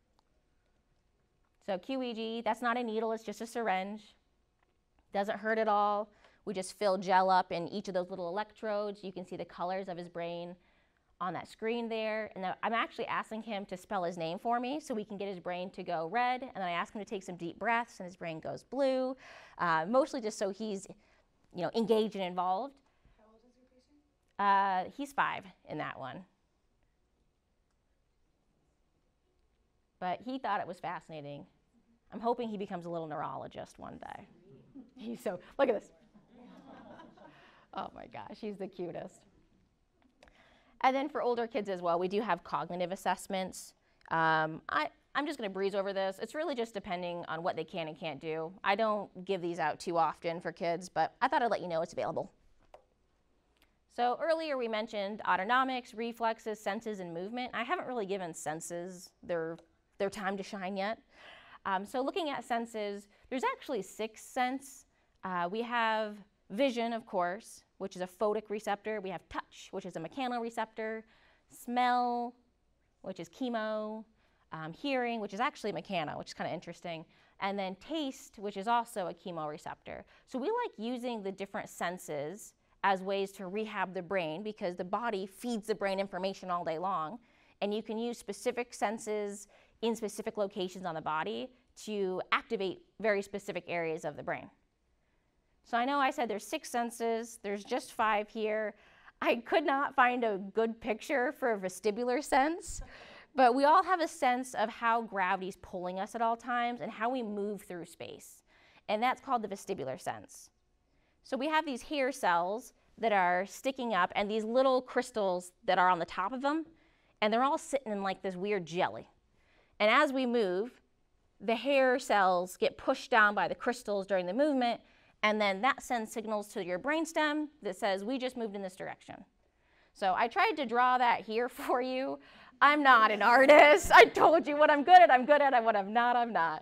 So QEEG, that's not a needle, it's just a syringe. Doesn't hurt at all. We just fill gel up in each of those little electrodes. You can see the colors of his brain on that screen there. And I'm actually asking him to spell his name for me so we can get his brain to go red. And then I ask him to take some deep breaths and his brain goes blue, mostly just so he's engaged and involved. How old is your patient? He's 5 in that one. But he thought it was fascinating. I'm hoping he becomes a little neurologist one day. Look at this. Oh my gosh, he's the cutest. And then for older kids as well, we do have cognitive assessments. I'm I'm just going to breeze over this. It's really just depending on what they can and can't do. I don't give these out too often for kids, but I thought I'd let you know it's available. So earlier we mentioned autonomics, reflexes, senses, and movement. I haven't really given senses their time to shine yet. So looking at senses, there's actually 6 senses. We have vision, of course, which is a photic receptor. We have touch, which is a mechanoreceptor. Smell, which is chemo. Hearing, which is actually mechano, which is kind of interesting. And then taste, which is also a chemoreceptor. So we like using the different senses as ways to rehab the brain because the body feeds the brain information all day long. And you can use specific senses in specific locations on the body to activate very specific areas of the brain. So I know I said there's 6 senses, there's just 5 here. I could not find a good picture for a vestibular sense, but we all have a sense of how gravity's pulling us at all times and how we move through space. And that's called the vestibular sense. So we have these hair cells that are sticking up and these little crystals that are on the top of them, and they're all sitting in like this weird jelly. And as we move, the hair cells get pushed down by the crystals during the movement, and then that sends signals to your brainstem that says, we just moved in this direction. So I tried to draw that here for you. I'm not an artist. I told you what I'm good at, and what I'm not.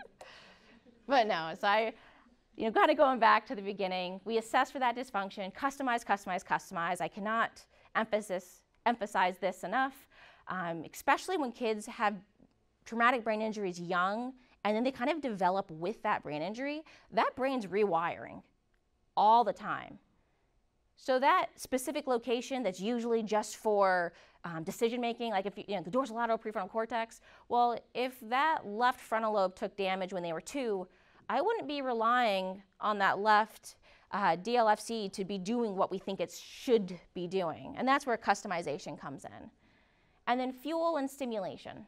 But no, so kind of going back to the beginning, we assess for that dysfunction, customize. I cannot emphasize this enough, especially when kids have traumatic brain injuries young, and then they kind of develop with that brain injury. That brain's rewiring all the time. So that specific location that's usually just for decision making, like if the dorsolateral prefrontal cortex, well, if that left frontal lobe took damage when they were 2, I wouldn't be relying on that left DLFC to be doing what we think it should be doing. And that's where customization comes in. And then fuel and stimulation.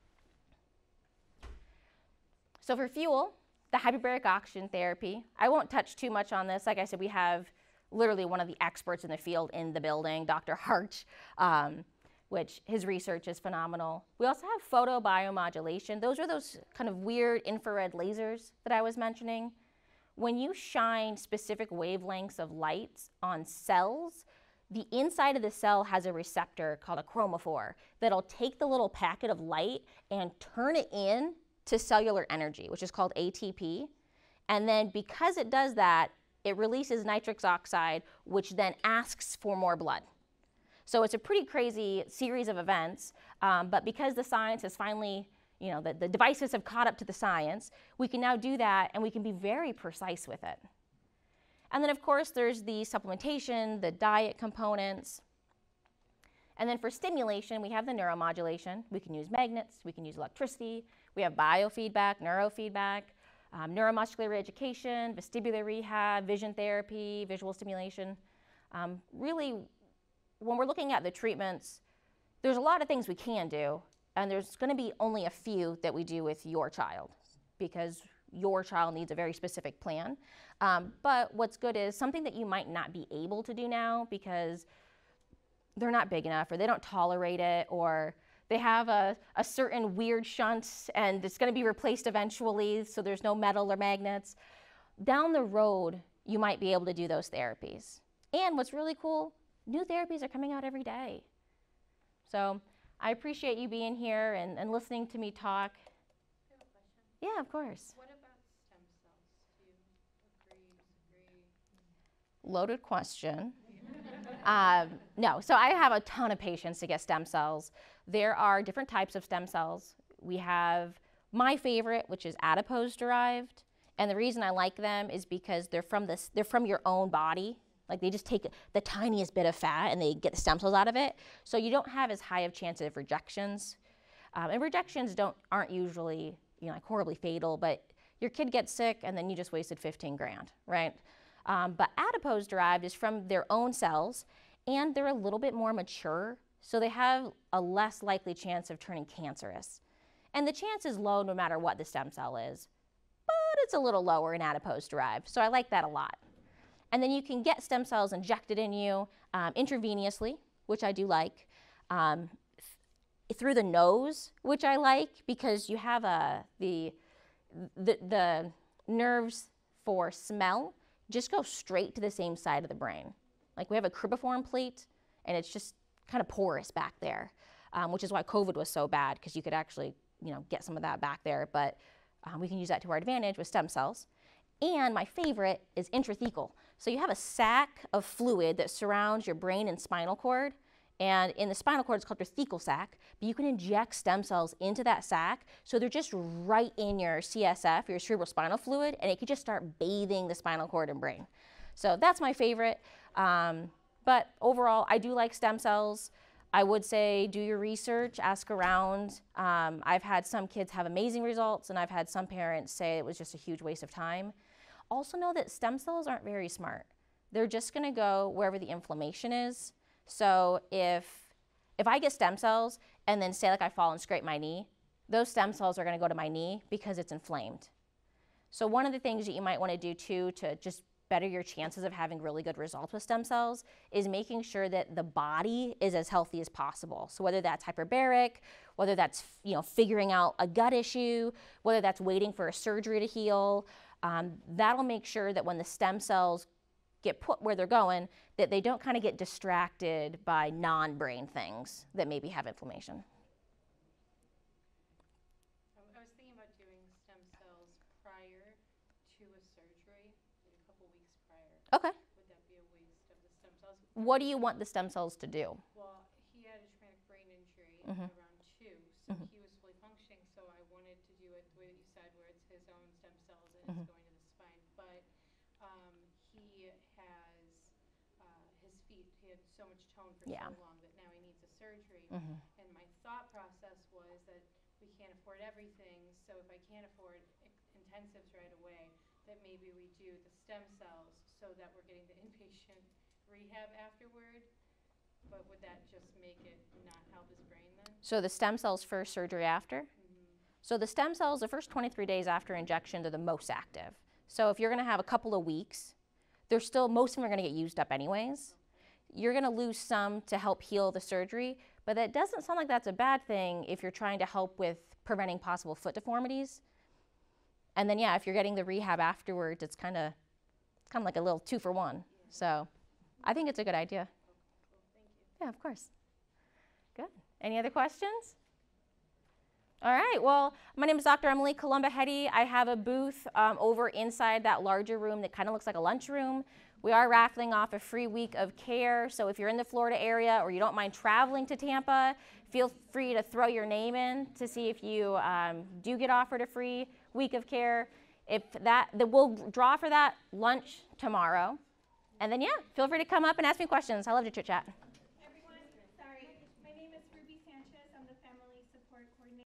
So for fuel, the hyperbaric oxygen therapy, I won't touch too much on this. Like I said, we have literally one of the experts in the field in the building, Dr. Hart, which his research is phenomenal. We also have photobiomodulation. Those are those kind of weird infrared lasers that I was mentioning. When you shine specific wavelengths of light on cells, the inside of the cell has a receptor called a chromophore that'll take the little packet of light and turn it in to cellular energy, which is called ATP. And then because it does that, it releases nitrous oxide, which then asks for more blood. So it's a pretty crazy series of events, but because the science has finally, the devices have caught up to the science, we can now do that and we can be very precise with it. And then of course there's the supplementation, the diet components. And then for stimulation, we have the neuromodulation. We can use magnets, we can use electricity, we have biofeedback, neurofeedback, neuromuscular reeducation, vestibular rehab, vision therapy, visual stimulation. Really, when we're looking at the treatments, there's a lot of things we can do, and there's going to be only a few that we do with your child because your child needs a very specific plan. But what's good is something that you might not be able to do now because they're not big enough or they don't tolerate it or they have a certain weird shunt and it's going to be replaced eventually, so there's no metal or magnets. Down the road, you might be able to do those therapies. And what's really cool, new therapies are coming out every day. So I appreciate you being here and listening to me talk. I have a question. Yeah, of course. What about stem cells? Do you agree, disagree? Loaded question. No, so I have a ton of patients to get stem cells. There are different types of stem cells. We have my favorite, which is adipose derived. And the reason I like them is because they're from your own body. Like they just take the tiniest bit of fat and they get the stem cells out of it. So you don't have as high of chance of rejections. And rejections aren't usually like horribly fatal, but your kid gets sick and then you just wasted 15 grand, right? But adipose derived is from their own cells and they're a little bit more mature, so they have a less likely chance of turning cancerous. And the chance is low no matter what the stem cell is, but it's a little lower in adipose derived, so I like that a lot. And then you can get stem cells injected in you intravenously, which I do like. through the nose, which I like because you have the nerves for smell just go straight to the same side of the brain. Like we have a cribriform plate and it's just kind of porous back there, which is why COVID was so bad, because you could actually, get some of that back there, but we can use that to our advantage with stem cells. And my favorite is intrathecal. So you have a sac of fluid that surrounds your brain and spinal cord. And in the spinal cord, it's called your thecal sac, but you can inject stem cells into that sac, so they're just right in your CSF, your cerebrospinal fluid, and it can just start bathing the spinal cord and brain. So that's my favorite. But overall, I do like stem cells. I would say do your research, ask around. I've had some kids have amazing results, and I've had some parents say it was just a huge waste of time. Also know that stem cells aren't very smart. They're just gonna go wherever the inflammation is. So if I get stem cells and then say like I fall and scrape my knee, those stem cells are gonna go to my knee because it's inflamed. So one of the things that you might wanna do too to just better your chances of having really good results with stem cells is making sure that the body is as healthy as possible. So whether that's hyperbaric, whether that's figuring out a gut issue, whether that's waiting for a surgery to heal, that'll make sure that when the stem cells get put where they're going, that they don't kind of get distracted by non-brain things that maybe have inflammation. I was thinking about doing stem cells prior to a surgery, like a couple weeks prior. Okay. Would that be a waste of the stem cells? What do you want the stem cells to do? Well, he had a traumatic brain injury Mhm. around 2, so Mhm. he was fully functioning, so I wanted to do it the way that you said, where it's his own stem cells and Mhm. it's going to the spine. But he has his feet, he had so much tone for Yeah. so long that now he needs a surgery. Mhm. And my thought process was that we can't afford everything, so if I can't afford intensives right away, that maybe we do the stem cells so that we're getting the inpatient rehab afterward. But would that just make it not help his brain then? So the stem cells first, surgery after? So the stem cells, the first 23 days after injection, they're the most active. So if you're gonna have a couple of weeks, most of them are gonna get used up anyways. You're gonna lose some to help heal the surgery, but that doesn't sound like that's a bad thing if you're trying to help with preventing possible foot deformities. And then if you're getting the rehab afterwards, it's kind of like a little 2 for 1. So I think it's a good idea. Yeah, of course. Good. Any other questions? All right, well, my name is Dr. Emily Kalambaheti. I have a booth over inside that larger room that kind of looks like a lunchroom. We are raffling off a free week of care, so if you're in the Florida area or you don't mind traveling to Tampa, feel free to throw your name in to see if you do get offered a free week of care. We'll draw for that lunch tomorrow. And then, feel free to come up and ask me questions. I love to chit chat.